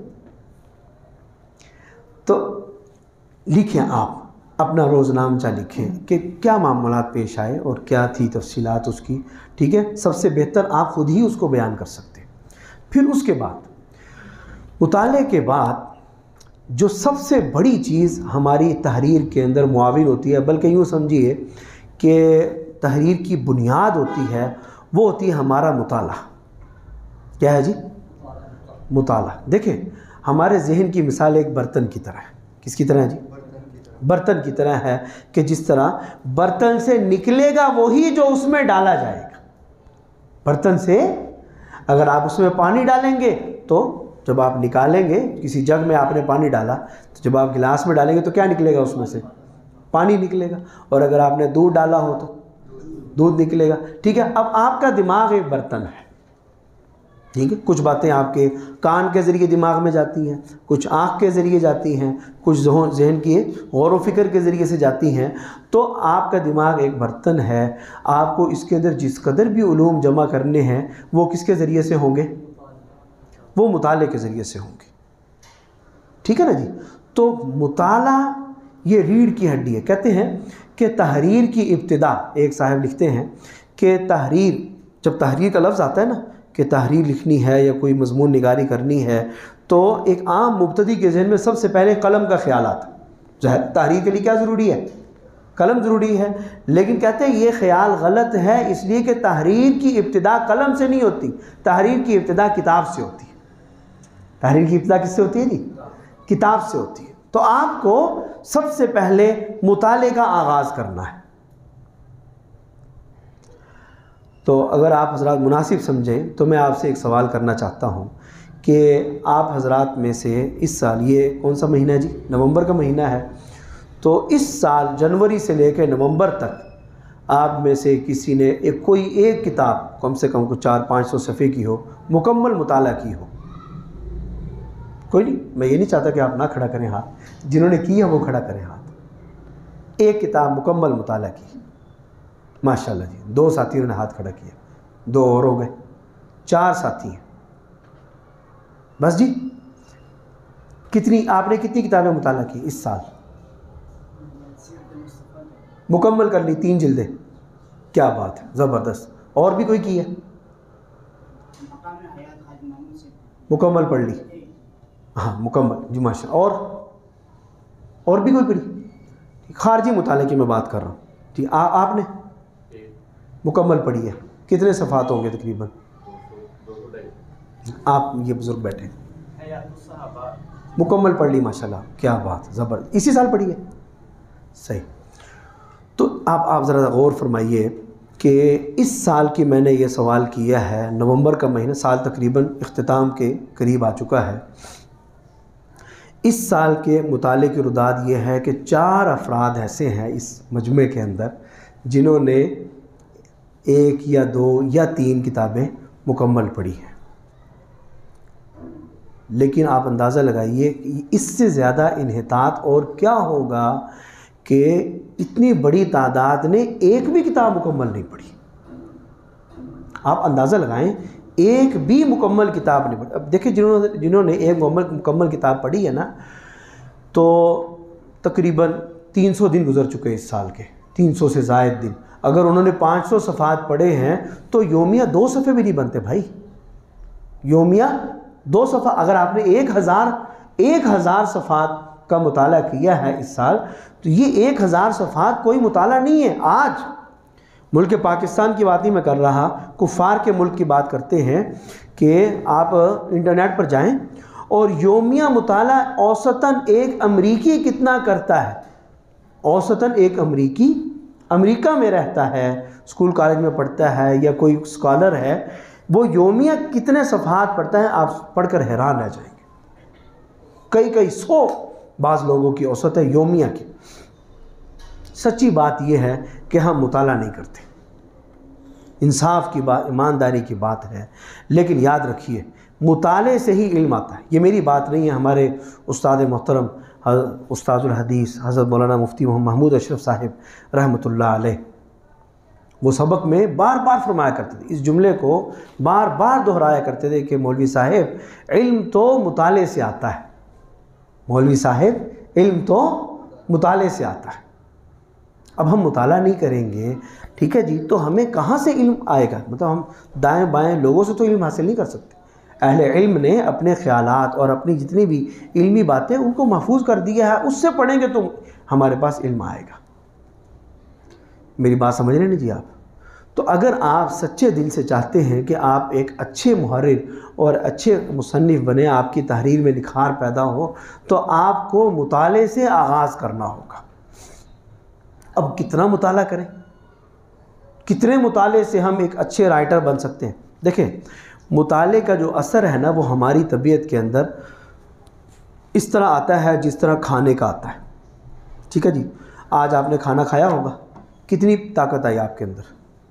تو لکھیں آپ اپنا روز نامچہ لکھیں کہ کیا معاملات پیش آئے اور کیا تھی تفصیلات اس کی, ٹھیک ہے. سب سے بہتر آپ خود ہی اس کو بیان کر سکتے ہیں. پھر اس کے بعد مطالعے کے بعد جو سب سے بڑی چیز ہماری تحریر کے اندر معاون ہوتی ہے, بلکہ یوں سمجھیے کہ تحریر کی بنیاد ہوتی ہے, وہ ہوتی ہے ہمارا مطالعہ. کیا ہے جی؟ مطالعہ. دیکھیں ہمارے ذہن کی مثال ایک برتن کی طرح ہے. کس کی طرح ہے جی؟ برتن کی طرح ہے کہ جس طرح برتن سے نکلے گا وہی جو اس میں ڈالا جائے گا. برتن سے اگر آپ اس میں پانی ڈالیں گے تو جب آپ نکالیں گے, کسی جگ میں آپ نے پانی ڈالا تو جب آپ گلاس میں ڈالیں گے تو کیا نکلے گا اس میں سے؟ پانی نکلے گا. اور اگر آپ نے دودھ ڈالا ہو تو دودھ نکلے گا. ٹھیک ہے. اب آپ کا دماغ ایک برتن ہے, ٹھیک ہے. کچھ باتیں آپ کے کان کے ذریعے دماغ میں جاتی ہیں, کچھ آنکھ کے ذریعے جاتی ہیں, کچھ ذہن کی غور و فکر کے ذریعے سے جاتی ہیں. تو آپ کا دماغ ایک برتن ہے. آپ کو اس کے اندر جس قدر بھی علوم جمع کرنے ہیں وہ کس کے ذریعے سے ہوں گے؟ وہ مطالعے کے ذریعے سے ہوں گے. ٹھیک ہے نا جی. تو مطالعہ یہ ریڑھ کی ہڈی ہے. کہتے ہیں کہ تحریر کی ابتدا, ایک صاحب لکھتے ہیں کہ تحریر, جب تحریر کا لفظ آتا ہے نا کہ تحریر لکھنی ہے یا کوئی مضمون نگاری کرنی ہے, تو ایک عام مبتدی کے ذہن میں سب سے پہلے قلم کا خیال آتا ہے. تحریر کے لیے کیا ضروری ہے؟ قلم ضروری ہے. لیکن کہتے ہیں یہ خیال غلط ہے, اس لیے کہ تحریر کی ابتدا قلم سے نہیں ہوتی, تحریر کی ابتدا کتاب سے ہوتی ہے. تحریر کی ابتدا کس سے ہوتی ہے جی؟ کتاب سے ہوتی ہے. تو آپ کو سب سے پہلے مطالعے کا آغاز کرنا ہے. تو اگر آپ حضرات مناسب سمجھیں تو میں آپ سے ایک سوال کرنا چاہتا ہوں کہ آپ حضرات میں سے اس سال, یہ کون سا مہینہ ہے جی؟ نومبر کا مہینہ ہے. تو اس سال جنوری سے لے کے نومبر تک آپ میں سے کسی نے کوئی ایک کتاب کم سے کم 400-500 صفحے کی ہو, مکمل مطالعہ کی ہو؟ کوئی نہیں. میں یہ نہیں چاہتا کہ آپ نہ کھڑا کریں ہاتھ, جنہوں نے کی ہے وہ کھڑا کریں ہاتھ. ایک کتاب مکمل مطالعہ کی, ماشاءاللہ جی. 2 ساتھیوں نے ہاتھ کھڑا کیا, 2 اور ہو گئے, 4 ساتھی ہیں بس جی. آپ نے کتنی کتابیں مطالعہ کی اس سال؟ مکمل کر لی 3 جلدیں. کیا بات ہے, زبردست. اور بھی کوئی کی ہے؟ مکمل پڑھ لی. ہاں مکمل جی ماشاء. اور بھی کوئی پڑھی؟ خارجی مطالعے کی میں بات کر رہا ہوں جی. آپ نے مکمل پڑھی ہے. کتنے صفحات ہوں گے تقریباً؟ آپ یہ بزرگ بیٹھے. مکمل پڑھ لی ماشاءاللہ، کیا بات، زبردست، اسی سال پڑھی ہے؟ صحیح۔ تو آپ ذرا غور فرمائیے کہ اس سال کی میں نے یہ سوال کیا ہے، نومبر کا مہینہ، سال تقریباً اختتام کے قریب آ چکا ہے۔ اس سال کے مطالعے کی رداد یہ ہے کہ 4 افراد ایسے ہیں اس مجمع کے اندر جنہوں نے 1 یا 2 یا 3 کتابیں مکمل پڑھی ہیں، لیکن آپ اندازہ لگائیے کہ اس سے زیادہ انحطاط اور کیا ہوگا کہ اتنی بڑی تعداد نے ایک بھی کتاب مکمل نہیں پڑھی۔ آپ اندازہ لگائیں، ایک بھی مکمل کتاب نہیں پڑھی۔ اب دیکھیں جنہوں نے ایک مکمل کتاب پڑھی ہے نا، تو تقریباً 300 دن گزر چکے اس سال کے، 300 سے زائد دن۔ اگر انہوں نے 500 صفحات پڑھے ہیں تو یومیہ 2 صفحے بھی نہیں بنتے بھائی، یومیہ 2 صفحہ۔ اگر آپ نے 1000 صفحات کا مطالعہ کیا ہے اس سال، تو یہ 1000 صفحات کوئی مطالعہ نہیں ہے۔ آج ملک پاکستان کی بات نہیں میں کر رہا، کفار کے ملک کی بات کرتے ہیں کہ آپ انٹرنیٹ پر جائیں اور یومیہ مطالعہ اوسطاً ایک امریکی کتنا کرتا ہے، اوسطاً ایک امریکی امریکہ میں رہتا ہے، اسکول کالج میں پڑھتا ہے یا کوئی اسکالر ہے، وہ یومیہ کتنے صفحات پڑھتا ہے، آپ پڑھ کر حیران رہ جائیں گے۔ کئی 100 بعض لوگوں کی اوسط ہے یومیہ کی۔ سچی بات یہ ہے کہ ہم مطالعہ نہیں کرتے، انصاف کی بات، ایمانداری کی بات ہے، لیکن یاد رکھیے مطالعے سے ہی علم آتا ہے۔ یہ میری بات نہیں ہے، ہمارے استاد محترم استاد الحدیث حضرت مولانا مفتی محمود اشرف صاحب رحمۃ اللہ علیہ، وہ سبق میں بار بار فرمایا کرتے تھے، اس جملے کو بار بار دہرایا کرتے تھے کہ مولوی صاحب علم تو مطالعے سے آتا ہے، مولوی صاحب علم تو مطالعے سے آتا ہے۔ اب ہم مطالعہ نہیں کریں گے، ٹھیک ہے جی، تو ہمیں کہاں سے علم آئے گا؟ مطلب ہم دائیں بائیں لوگوں سے تو علم حاصل نہیں کر سکتے۔ اہل علم نے اپنے خیالات اور اپنی جتنی بھی علمی باتیں ان کو محفوظ کر دیا ہے، اس سے پڑھیں گے تو ہمارے پاس علم آئے گا۔ میری بات سمجھ رہے ہیں جی آپ؟ تو اگر آپ سچے دل سے چاہتے ہیں کہ آپ ایک اچھے محرر اور اچھے مصنف بنے، آپ کی تحریر میں نکھار پیدا ہو، تو آپ کو مطالعے سے آغاز کرنا ہوگا۔ اب کتنا مطالعہ کریں، کتنے مطالعے سے ہم ایک اچھے رائٹر بن سکتے ہیں؟ دیکھیں، مطالعے کا جو اثر ہے نا، وہ ہماری طبیعت کے اندر اس طرح آتا ہے جس طرح کھانے کا آتا ہے، ٹھیک ہے جی۔ آج آپ نے کھانا کھایا ہوگا، کتنی طاقت آئی آپ کے اندر؟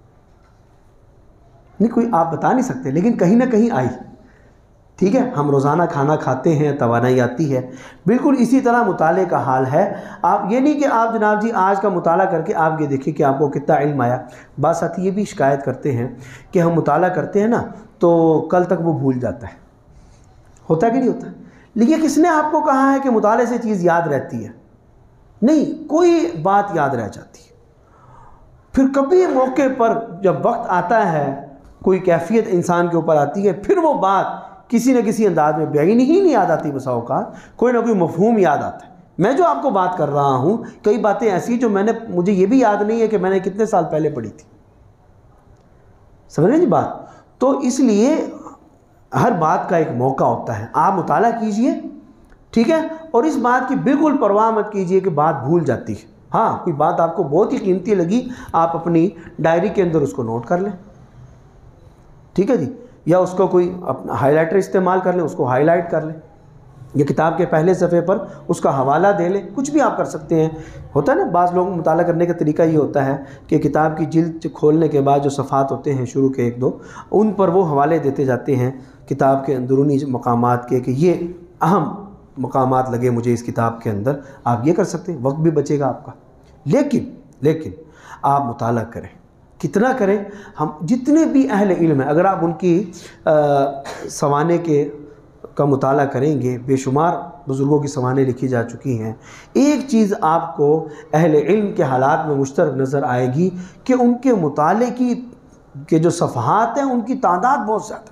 نہیں، کوئی آپ بتا نہیں سکتے، لیکن کہیں نہ کہیں آئی، ٹھیک ہے۔ ہم روزانہ کھانا کھاتے ہیں، توانائی آتی ہے، بالکل اسی طرح مطالعے کا حال ہے۔ آپ یہ نہیں کہ آپ جناب جی آج کا مطالعہ کر کے آپ یہ دیکھیں کہ آپ کو کتنا علم آیا۔ بعض ساتھی یہ بھی شکایت کرتے ہیں کہ ہم مطالعہ کرتے ہیں نا تو کل تک وہ بھول جاتا ہے، ہوتا کہ نہیں ہوتا؟ لیکن کس نے آپ کو کہا ہے کہ مطالعے سے چیز یاد رہتی ہے؟ نہیں، کوئی بات یاد رہ جاتی ہے، پھر کبھی موقع پر جب وقت آتا ہے، کوئی کیفیت انسان کے اوپر آتی ہے، پھر وہ بات کسی نہ کسی انداز میں بیان ہی نہیں یاد آتی، بسا اوقات کوئی نہ کوئی مفہوم یاد آتا ہے۔ میں جو آپ کو بات کر رہا ہوں، کئی باتیں ایسی جو مجھے یہ بھی یاد نہیں ہے کہ میں نے کتنے سال پہلے پڑھی تھی، سمجھ رہے ہیں جی بات؟ تو اس لیے ہر بات کا ایک موقع ہوتا ہے، آپ مطالعہ کیجئے، ٹھیک ہے، اور اس بات کی بالکل پرواہ مت کیجئے کہ بات بھول جاتی ہے۔ ہاں، کوئی بات آپ کو بہت ہی قیمتی لگی، آپ اپنی ڈائری کے اندر اس کو نوٹ کر لیں، ٹھیک ہے جی، یا اس کو کوئی اپنا ہائی لائٹر استعمال کر لیں، اس کو ہائی لائٹ کر لیں، یا کتاب کے پہلے صفحے پر اس کا حوالہ دے لیں، کچھ بھی آپ کر سکتے ہیں۔ ہوتا ہے نا، بعض لوگ مطالعہ کرنے کا طریقہ یہ ہوتا ہے کہ کتاب کی جلد کھولنے کے بعد جو صفحات ہوتے ہیں شروع کے 1-2، ان پر وہ حوالے دیتے جاتے ہیں کتاب کے اندرونی مقامات کے، کہ یہ اہم مقامات لگے مجھے اس کتاب کے اندر۔ آپ یہ کر سکتے ہیں، وقت بھی بچے گا آپ کا۔ لیکن آپ مطالعہ کریں، کتنا کریں؟ ہم جتنے بھی اہل علم ہیں، اگر آپ ان کی سوانح کا مطالعہ کریں گے، بے شمار بزرگوں کی سوانح لکھی جا چکی ہیں، ایک چیز آپ کو اہل علم کے حالات میں مشترک نظر آئے گی کہ ان کے مطالعے کے جو صفحات ہیں ان کی تعداد بہت زیادہ،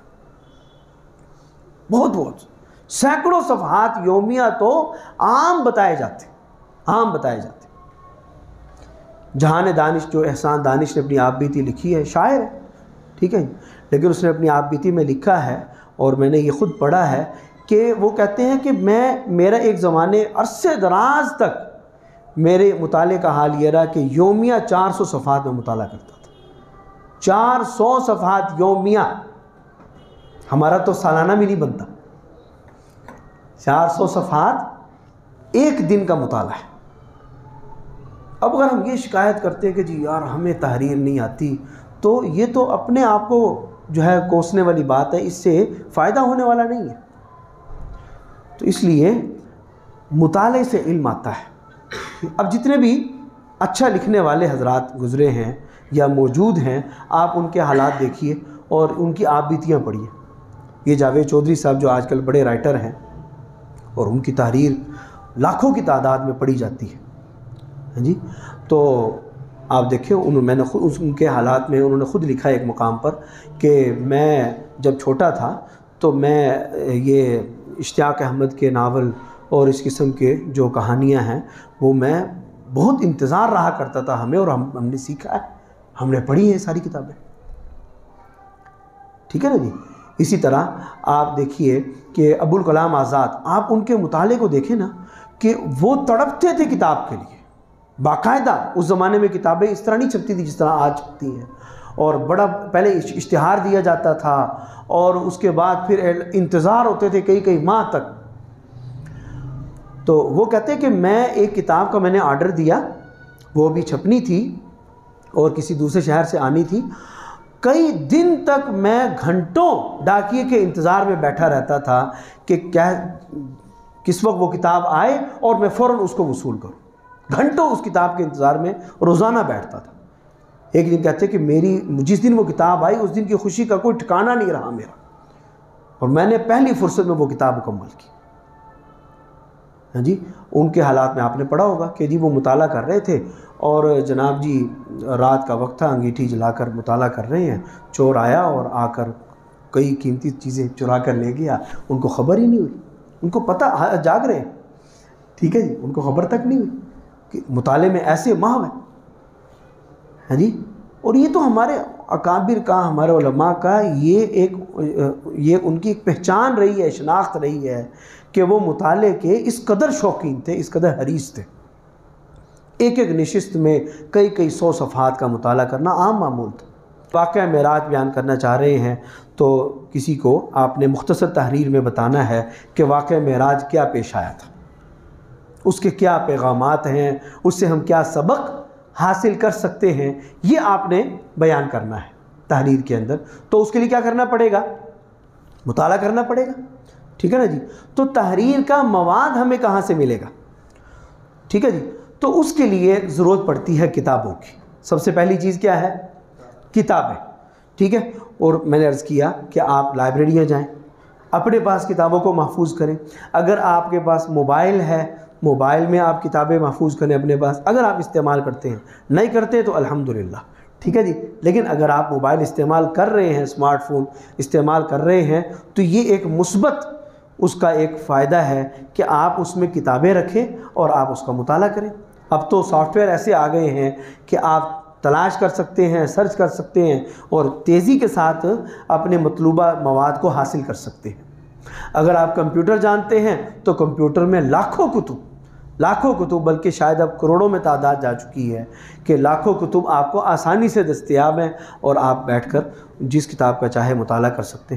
بہت سینکڑوں صفحات یومیہ تو عام بتائے جاتے ہیں۔ جہان دانش، جو احسان دانش نے اپنی آپ بیتی لکھی ہے، شاعر ہے، ٹھیک ہے، لیکن اس نے اپنی آپ بیتی میں لکھا ہے، اور میں نے یہ خود پڑھا ہے کہ وہ کہتے ہیں کہ میرا ایک زمانے عرصے دراز تک میرے مطالعے کا حال یہ رہا کہ یومیہ 400 صفحات میں مطالعہ کرتا تھا. 400 صفحات یومیہ. ہمارا تو سالانہ بھی نہیں بنتا. 400 صفحات ایک دن کا مطالعہ ہے. اب اگر ہم یہ شکایت کرتے ہیں کہ جی یار ہمیں تحریر نہیں آتی، تو یہ تو اپنے آپ کو جو ہے کوسنے والی بات ہے، اس سے فائدہ ہونے والا نہیں ہے. تو اس لیے مطالعے سے علم آتا ہے. اب جتنے بھی اچھا لکھنے والے حضرات گزرے ہیں یا موجود ہیں، آپ ان کے حالات دیکھیے اور ان کی آپ بیتیاں پڑھیے. یہ جاوید چودھری صاحب جو آج کل بڑے رائٹر ہیں، اور ان کی تحریر لاکھوں کی تعداد میں پڑھی جاتی ہے. ہاں جی، تو آپ دیکھیں میں نے خود ان کے حالات میں انہوں نے خود لکھا ایک مقام پر کہ میں جب چھوٹا تھا تو میں یہ اشتیاق احمد کے ناول اور اس قسم کے جو کہانیاں ہیں وہ میں بہت انتظار رہا کرتا تھا ہمیں، اور ہم نے سیکھا ہے، ہم نے پڑھی ہیں ساری کتابیں. ٹھیک ہے نا جی. اسی طرح آپ دیکھیے کہ ابوالکلام آزاد، آپ ان کے مطالعے کو دیکھیں نا کہ وہ تڑپتے تھے کتاب کے لیے. باقاعدہ اس زمانے میں کتابیں اس طرح نہیں چھپتی تھی جس طرح آج چھپتی ہیں، اور بڑا پہلے اشتہار دیا جاتا تھا اور اس کے بعد پھر انتظار ہوتے تھے کئی ماہ تک. تو وہ کہتے ہیں کہ میں ایک کتاب کا میں نے آرڈر دیا، وہ بھی چھپنی تھی اور کسی دوسرے شہر سے آنی تھی. کئی دن تک میں گھنٹوں ڈاکیے کے انتظار میں بیٹھا رہتا تھا کہ کس وقت وہ کتاب آئے اور میں فوراً اس کو وصول کروں. گھنٹوں اس کتاب کے انتظار میں روزانہ بیٹھتا تھا. ایک دن کہتے کہ جس دن وہ کتاب آئی اس دن کی خوشی کا کوئی ٹھکانہ نہیں رہا میرا، اور میں نے پہلی فرصت میں وہ کتاب مکمل کی. ہاں جی، ان کے حالات میں آپ نے پڑھا ہوگا کہ جی وہ مطالعہ کر رہے تھے اور جناب جی رات کا وقت تھا، انگیٹھی جلا کر مطالعہ کر رہے ہیں، چور آیا اور آ کر کئی قیمتی چیزیں چرا کر لے گیا. ان کو خبر ہی نہیں ہوئی، ان کو پتہ جاگ رہے ہیں. ٹھیک ہے جی، ان کو خبر تک نہیں ہوئی کہ مطالعے میں ایسے ماہر ہیں. ہاں جی، اور یہ تو ہمارے اکابر کا، ہمارے علماء کا یہ ان کی ایک پہچان رہی ہے، شناخت رہی ہے کہ وہ مطالعے کے اس قدر شوقین تھے، اس قدر حریص تھے. ایک نشست میں کئی 100 صفحات کا مطالعہ کرنا عام معمول تھا. واقعہ معراج بیان کرنا چاہ رہے ہیں تو کسی کو آپ نے مختصر تحریر میں بتانا ہے کہ واقعہ معراج کیا پیش آیا تھا، اس کے کیا پیغامات ہیں، اس سے ہم کیا سبق حاصل کر سکتے ہیں، یہ آپ نے بیان کرنا ہے تحریر کے اندر. تو اس کے لیے کیا کرنا پڑے گا؟ مطالعہ کرنا پڑے گا. ٹھیک ہے نا جی. تو تحریر کا مواد ہمیں کہاں سے ملے گا؟ ٹھیک ہے جی. تو اس کے لیے ضرورت پڑتی ہے کتابوں کی. سب سے پہلی چیز کیا ہے؟ کتابیں. ٹھیک ہے. اور میں نے عرض کیا کہ آپ لائبریریاں جائیں، اپنے پاس کتابوں کو محفوظ کریں. اگر آپ کے پاس موبائل ہے، موبائل میں آپ کتابیں محفوظ کریں اپنے پاس، اگر آپ استعمال کرتے ہیں. نہیں کرتے تو الحمدللہ. ٹھیک ہے جی. لیکن اگر آپ موبائل استعمال کر رہے ہیں، اسمارٹ فون استعمال کر رہے ہیں، تو یہ ایک مثبت اس کا ایک فائدہ ہے کہ آپ اس میں کتابیں رکھیں اور آپ اس کا مطالعہ کریں. اب تو سافٹ ویئر ایسے آ گئے ہیں کہ آپ تلاش کر سکتے ہیں، سرچ کر سکتے ہیں اور تیزی کے ساتھ اپنے مطلوبہ مواد کو حاصل کر سکتے ہیں. اگر آپ کمپیوٹر جانتے ہیں تو کمپیوٹر میں لاکھوں کتب بلکہ شاید اب کروڑوں میں تعداد جا چکی ہے کہ لاکھوں کتب آپ کو آسانی سے دستیاب ہیں اور آپ بیٹھ کر جس کتاب کا چاہے مطالعہ کر سکتے ہیں.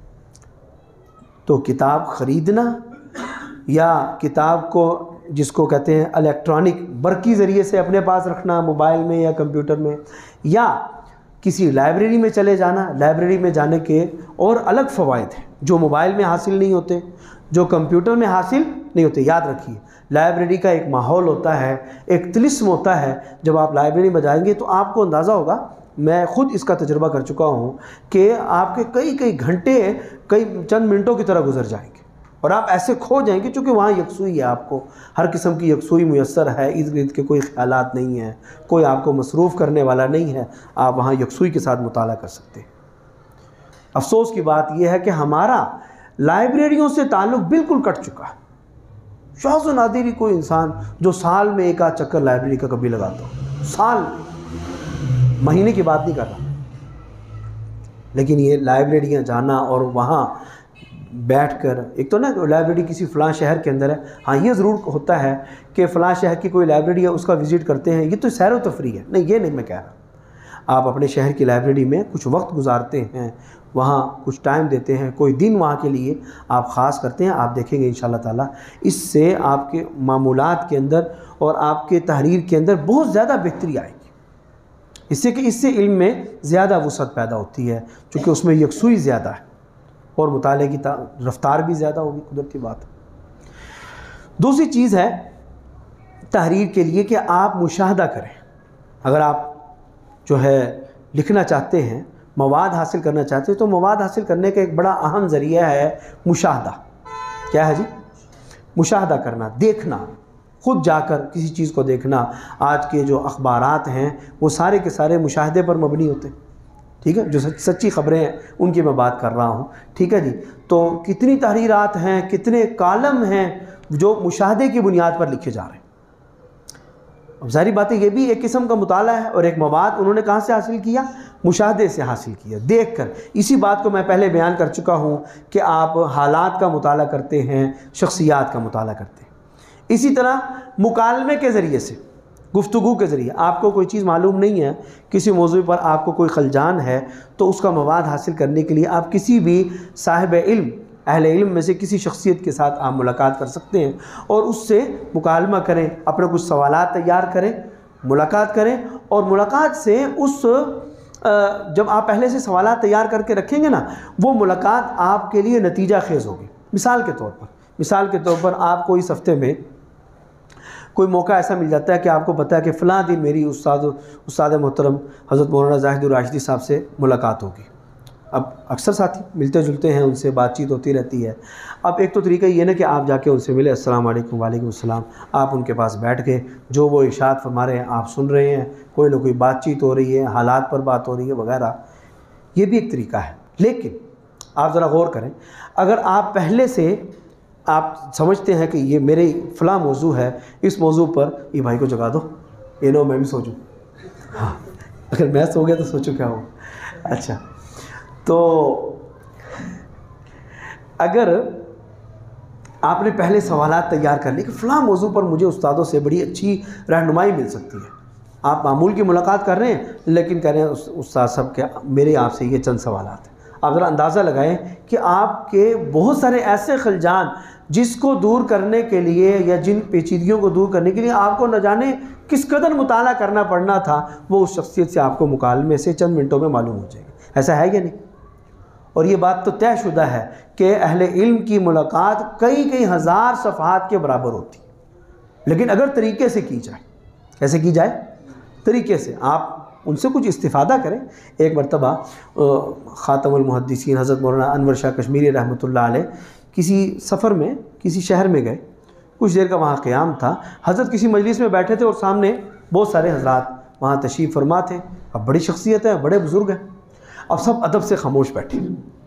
تو کتاب خریدنا یا کتاب کو جس کو کہتے ہیں الیکٹرانک برقی ذریعے سے اپنے پاس رکھنا موبائل میں یا کمپیوٹر میں، یا کسی لائبریری میں چلے جانا، لائبریری میں جانے کے اور الگ فوائد ہیں جو موبائل میں حاصل نہیں ہوتے، جو کمپیوٹر میں حاصل نہیں ہوتے. یاد رکھیے لائبریری کا ایک ماحول ہوتا ہے، ایک طلسم ہوتا ہے. جب آپ لائبریری میں جائیں گے تو آپ کو اندازہ ہوگا، میں خود اس کا تجربہ کر چکا ہوں کہ آپ کے کئی گھنٹے چند منٹوں کی طرح گزر جائیں گے اور آپ ایسے کھو جائیں گے چونکہ وہاں یکسوئی ہے، آپ کو ہر قسم کی یکسوئی میسر ہے، ارد گرد کے کوئی خیالات نہیں ہیں، کوئی آپ کو مصروف کرنے والا نہیں ہے، آپ وہاں یکسوئی کے ساتھ مطالعہ کر سکتے ہیں. افسوس کی بات یہ ہے کہ ہمارا لائبریریوں سے تعلق بالکل کٹ چکا ہے. شاذ و نادر کوئی انسان جو سال میں ایک آدھ چکر لائبریری کا کبھی لگاتا ہو، سال مہینے کی بات نہیں کر رہا. لیکن یہ لائبریریاں جانا اور وہاں بیٹھ کر، ایک تو نا لائبریری کسی فلاں شہر کے اندر ہے، ہاں یہ ضرور ہوتا ہے کہ فلاں شہر کی کوئی لائبریری ہے اس کا وزٹ کرتے ہیں، یہ تو سیر و تفریح ہے، نہیں یہ نہیں میں کہہ رہا. آپ اپنے شہر کی لائبریری میں کچھ وقت گزارتے ہیں، وہاں کچھ ٹائم دیتے ہیں، کوئی دن وہاں کے لیے آپ خاص کرتے ہیں، آپ دیکھیں گے انشاءاللہ تعالیٰ اس سے آپ کے معمولات کے اندر اور آپ کے تحریر کے اندر بہت زیادہ بہتری آئے گی. اس سے علم میں زیادہ وسعت پیدا ہوتی ہے، چونکہ اس میں یکسوئی زیادہ ہے اور مطالعے کی رفتار بھی زیادہ ہوگی، قدرتی بات. دوسری چیز ہے تحریر کے لیے کہ آپ مشاہدہ کریں. اگر آپ جو ہے لکھنا چاہتے ہیں، مواد حاصل کرنا چاہتے ہیں، تو مواد حاصل کرنے کا ایک بڑا اہم ذریعہ ہے مشاہدہ. کیا ہے جی؟ مشاہدہ کرنا، دیکھنا، خود جا کر کسی چیز کو دیکھنا. آج کے جو اخبارات ہیں وہ سارے کے سارے مشاہدے پر مبنی ہوتے ہیں، ٹھیک ہے، جو سچی خبریں ہیں ان کی میں بات کر رہا ہوں، ٹھیک ہے جی. تو کتنی تحریرات ہیں، کتنے کالم ہیں جو مشاہدے کی بنیاد پر لکھے جا رہے ہیں. اب ظاہری بات ہے یہ بھی ایک قسم کا مطالعہ ہے، اور ایک مواد انہوں نے کہاں سے حاصل کیا؟ مشاہدے سے حاصل کیا، دیکھ کر. اسی بات کو میں پہلے بیان کر چکا ہوں کہ آپ حالات کا مطالعہ کرتے ہیں، شخصیات کا مطالعہ کرتے ہیں. اسی طرح مکالمے کے ذریعے سے، گفتگو کے ذریعے، آپ کو کوئی چیز معلوم نہیں ہے، کسی موضوع پر آپ کو کوئی خلجان ہے، تو اس کا مواد حاصل کرنے کے لیے آپ کسی بھی صاحب علم، اہل علم میں سے کسی شخصیت کے ساتھ آپ ملاقات کر سکتے ہیں اور اس سے مکالمہ کریں، اپنے کچھ سوالات تیار کریں، ملاقات کریں. اور ملاقات سے جب آپ پہلے سے سوالات تیار کر کے رکھیں گے نا، وہ ملاقات آپ کے لیے نتیجہ خیز ہوگی. مثال کے طور پر آپ کو اس ہفتے میں کوئی موقع ایسا مل جاتا ہے کہ آپ کو پتہ ہے کہ فلاں دن میری استاد محترم حضرت مولانا زاہد الراشدی صاحب سے ملاقات ہوگی. اب اکثر ساتھی ملتے جلتے ہیں، ان سے بات چیت ہوتی رہتی ہے. اب ایک تو طریقہ یہ نا کہ آپ جا کے ان سے ملے، السلام علیکم، وعلیکم السلام، آپ ان کے پاس بیٹھ کے جو وہ ارشاد فرما رہے ہیں آپ سن رہے ہیں، کوئی نہ کوئی بات چیت ہو رہی ہے، حالات پر بات ہو رہی ہے وغیرہ. یہ بھی ایک طریقہ ہے. لیکن آپ ذرا غور کریں، اگر آپ پہلے سے آپ سمجھتے ہیں کہ یہ میرے فلاں موضوع ہے، اس موضوع پر یہ بھائی کو جگا دو، یہ نو میں بھی سوچوں. ہاں اگر میں سو گیا تو سوچو کیا ہو. اچھا، تو اگر آپ نے پہلے سوالات تیار کر لی کہ فلاں موضوع پر مجھے استادوں سے بڑی اچھی رہنمائی مل سکتی ہے، آپ معمول کی ملاقات کر رہے ہیں لیکن کہہ رہے ہیں استاد صاحب کے میرے آپ سے یہ چند سوالات ہیں. آپ ذرا اندازہ لگائیں کہ آپ کے بہت سارے ایسے خلجان جس کو دور کرنے کے لیے یا جن پیچیدگیوں کو دور کرنے کے لیے آپ کو نہ جانے کس قدر مطالعہ کرنا پڑنا تھا، وہ اس شخصیت سے آپ کو مکالمے سے چند منٹوں میں معلوم ہو جائے گا. ایسا ہے یا نہیں؟ اور یہ بات تو طے شدہ ہے کہ اہل علم کی ملاقات کئی ہزار صفحات کے برابر ہوتی ہے. لیکن اگر طریقے سے کی جائے، کیسے کی جائے؟ طریقے سے آپ ان سے کچھ استفادہ کریں. ایک مرتبہ خاتم المحدثین حضرت مولانا انور شاہ کشمیری رحمۃ اللہ علیہ کسی سفر میں کسی شہر میں گئے، کچھ دیر کا وہاں قیام تھا. حضرت کسی مجلس میں بیٹھے تھے اور سامنے بہت سارے حضرات وہاں تشریف فرما تھے. اب بڑی شخصیت ہے، بڑے بزرگ ہیں، اب سب ادب سے خاموش بیٹھے،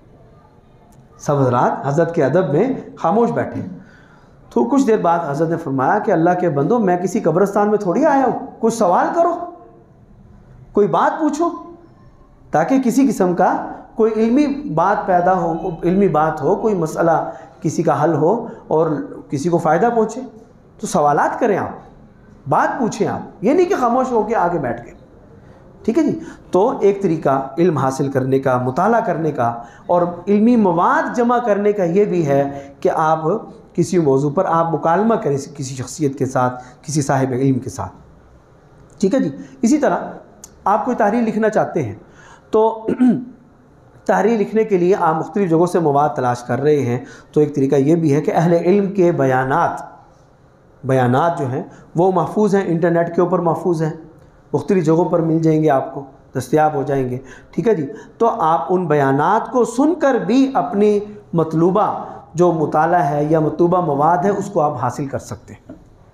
سب حضرات حضرت کے ادب میں خاموش بیٹھے. تو کچھ دیر بعد حضرت نے فرمایا کہ اللہ کے بندو، میں کسی قبرستان میں تھوڑی آیا ہوں، کچھ سوال کرو، کوئی بات پوچھو، تاکہ کسی قسم کا کوئی علمی بات پیدا ہو، علمی بات ہو، کوئی مسئلہ کسی کا حل ہو اور کسی کو فائدہ پہنچے. تو سوالات کریں، آپ بات پوچھیں، آپ یہ نہیں کہ خاموش ہو کے آگے بیٹھ گئے. ٹھیک ہے جی. تو ایک طریقہ علم حاصل کرنے کا، مطالعہ کرنے کا اور علمی مواد جمع کرنے کا یہ بھی ہے کہ آپ کسی موضوع پر آپ مکالمہ کریں کسی شخصیت کے ساتھ، کسی صاحب علم کے ساتھ. ٹھیک ہے جی. اسی طرح آپ کوئی تحریر لکھنا چاہتے ہیں تو تحریر لکھنے کے لیے آپ مختلف جگہوں سے مواد تلاش کر رہے ہیں، تو ایک طریقہ یہ بھی ہے کہ اہل علم کے بیانات جو ہیں وہ محفوظ ہیں، انٹرنیٹ کے اوپر محفوظ ہیں، مختلف جگہوں پر مل جائیں گے، آپ کو دستیاب ہو جائیں گے. ٹھیک ہے جی. تو آپ ان بیانات کو سن کر بھی اپنی مطلوبہ جو مطالعہ ہے یا مطلوبہ مواد ہے اس کو آپ حاصل کر سکتے ہیں.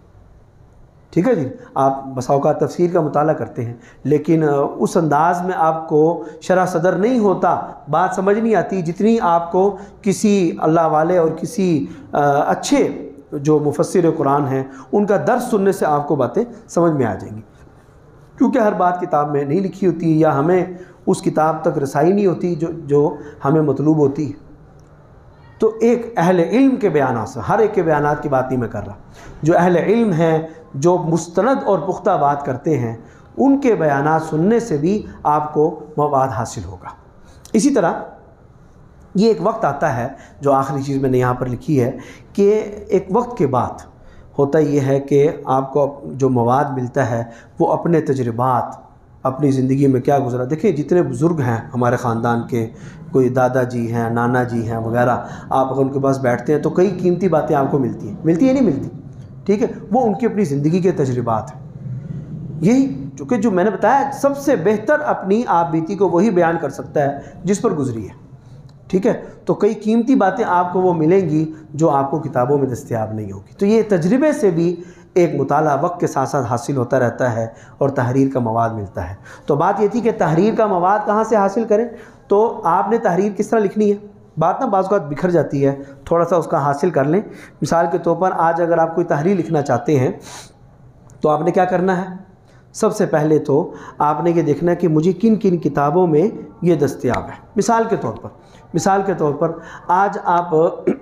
ٹھیک ہے جی. آپ بسا اوقات تفسیر کا مطالعہ کرتے ہیں لیکن اس انداز میں آپ کو شرح صدر نہیں ہوتا، بات سمجھ نہیں آتی جتنی آپ کو کسی اللہ والے اور کسی اچھے جو مفسر قرآن ہیں ان کا درس سننے سے آپ کو باتیں سمجھ میں آ جائیں گی. کیونکہ ہر بات کتاب میں نہیں لکھی ہوتی یا ہمیں اس کتاب تک رسائی نہیں ہوتی جو ہمیں مطلوب ہوتی ہے. تو ایک اہل علم کے بیانات سے، ہر ایک کے بیانات کی بات نہیں میں کر رہا، جو اہل علم ہیں، جو مستند اور پختہ بات کرتے ہیں، ان کے بیانات سننے سے بھی آپ کو مواد حاصل ہوگا۔ اسی طرح یہ ایک وقت آتا ہے، جو آخری چیز میں نے یہاں پر لکھی ہے، کہ ایک وقت کے بعد ہوتا یہ ہے کہ آپ کو جو مواد ملتا ہے وہ اپنے تجربات، اپنی زندگی میں کیا گزرا۔ دیکھیں جتنے بزرگ ہیں ہمارے خاندان کے، کوئی دادا جی ہیں، نانا جی ہیں وغیرہ، آپ اگر ان کے پاس بیٹھتے ہیں تو کئی قیمتی باتیں آپ کو ملتی ہیں نہیں ملتی، ٹھیک ہے، وہ ان کی اپنی زندگی کے تجربات ہیں۔ یہی چونکہ جو میں نے بتایا سب سے بہتر اپنی آپ بیتی کو وہی بیان کر سکتا ہے جس پر گزری ہے، ٹھیک ہے، تو کئی قیمتی باتیں آپ کو وہ ملیں گی جو آپ کو کتابوں میں دستیاب نہیں ہوگی۔ تو یہ تجربے سے بھی ایک مطالعہ وقت کے ساتھ ساتھ حاصل ہوتا رہتا ہے اور تحریر کا مواد ملتا ہے۔ تو بات یہ تھی کہ تحریر کا مواد کہاں سے حاصل کریں، تو آپ نے تحریر کس طرح لکھنی ہے۔ بات نا بعض اوقات بکھر جاتی ہے، تھوڑا سا اس کا حاصل کر لیں۔ مثال کے طور پر آج اگر آپ کوئی تحریر لکھنا چاہتے ہیں تو آپ نے کیا کرنا ہے، سب سے پہلے تو آپ نے یہ دیکھنا ہے کہ مجھے کن کن کتابوں میں یہ دستیاب ہے۔ مثال کے طور پر آج آپ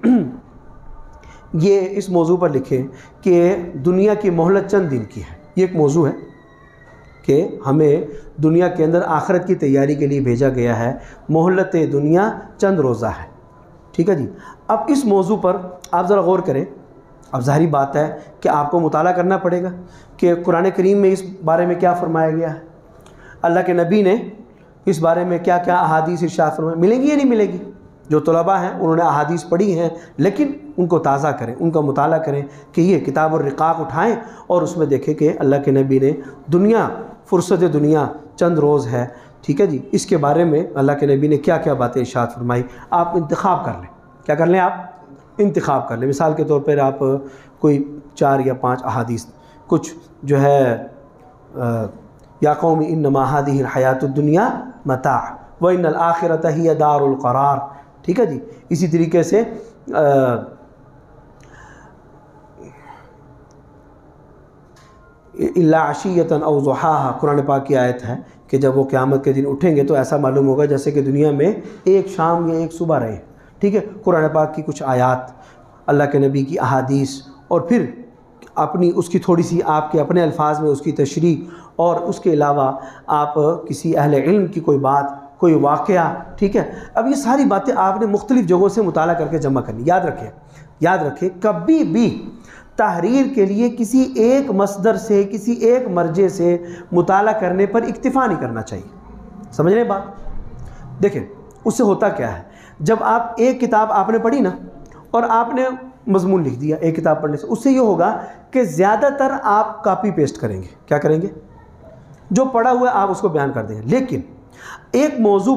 یہ اس موضوع پر لکھیں کہ دنیا کی مہلت چند دن کی ہے۔ یہ ایک موضوع ہے کہ ہمیں دنیا کے اندر آخرت کی تیاری کے لیے بھیجا گیا ہے، مہلت دنیا چند روزہ ہے، ٹھیک ہے جی۔ اب اس موضوع پر آپ ذرا غور کریں۔ اب ظاہری بات ہے کہ آپ کو مطالعہ کرنا پڑے گا کہ قرآن کریم میں اس بارے میں کیا فرمایا گیا ہے، اللہ کے نبی نے اس بارے میں کیا کیا احادیث ارشاد فرمائے، ملیں گی یا نہیں ملے گی۔ جو طلباء ہیں انہوں نے احادیث پڑھی ہیں، لیکن ان کو تازہ کریں، ان کا مطالعہ کریں کہ یہ کتاب الرقاق اٹھائیں اور اس میں دیکھیں کہ اللہ کے نبی نے فرصت دنیا چند روز ہے، ٹھیک ہے جی، اس کے بارے میں اللہ کے نبی نے کیا کیا باتیں ارشاد فرمائی۔ آپ انتخاب کر لیں، کیا کر لیں، آپ انتخاب کر لیں۔ مثال کے طور پر آپ کوئی 4 یا 5 احادیث، کچھ جو ہے یا قوم انما هذه الحیات الدنیا متاع وان الآخرۃ ہی دار القرار، ٹھیک ہے جی۔ اسی طریقے سے الا عشیۃ او ضحاها، قرآن پاک کی آیت ہے کہ جب وہ قیامت کے دن اٹھیں گے تو ایسا معلوم ہوگا جیسے کہ دنیا میں ایک شام یا ایک صبح رہے، ٹھیک ہے۔ قرآن پاک کی کچھ آیات، اللہ کے نبی کی احادیث، اور پھر اپنی اس کی تھوڑی سی آپ کے اپنے الفاظ میں اس کی تشریح، اور اس کے علاوہ آپ کسی اہل علم کی کوئی بات، کوئی واقعہ، ٹھیک ہے۔ اب یہ ساری باتیں آپ نے مختلف جگہوں سے مطالعہ کر کے جمع کرنی۔ یاد رکھیں کبھی بھی تحریر کے لیے کسی ایک مصدر سے، کسی ایک مرجع سے مطالعہ کرنے پر اکتفا نہیں کرنا چاہیے۔ سمجھ رہے بات؟ دیکھیں اس سے ہوتا کیا ہے، جب آپ ایک کتاب آپ نے پڑھی نا اور آپ نے مضمون لکھ دیا ایک کتاب پڑھنے سے، اس سے یہ ہوگا کہ زیادہ تر آپ کاپی پیسٹ کریں گے۔ کیا کریں گے؟ جو پڑھا ہوا ہے آپ اس کو بیان کر دیں گے۔ لیکن ایک موضوع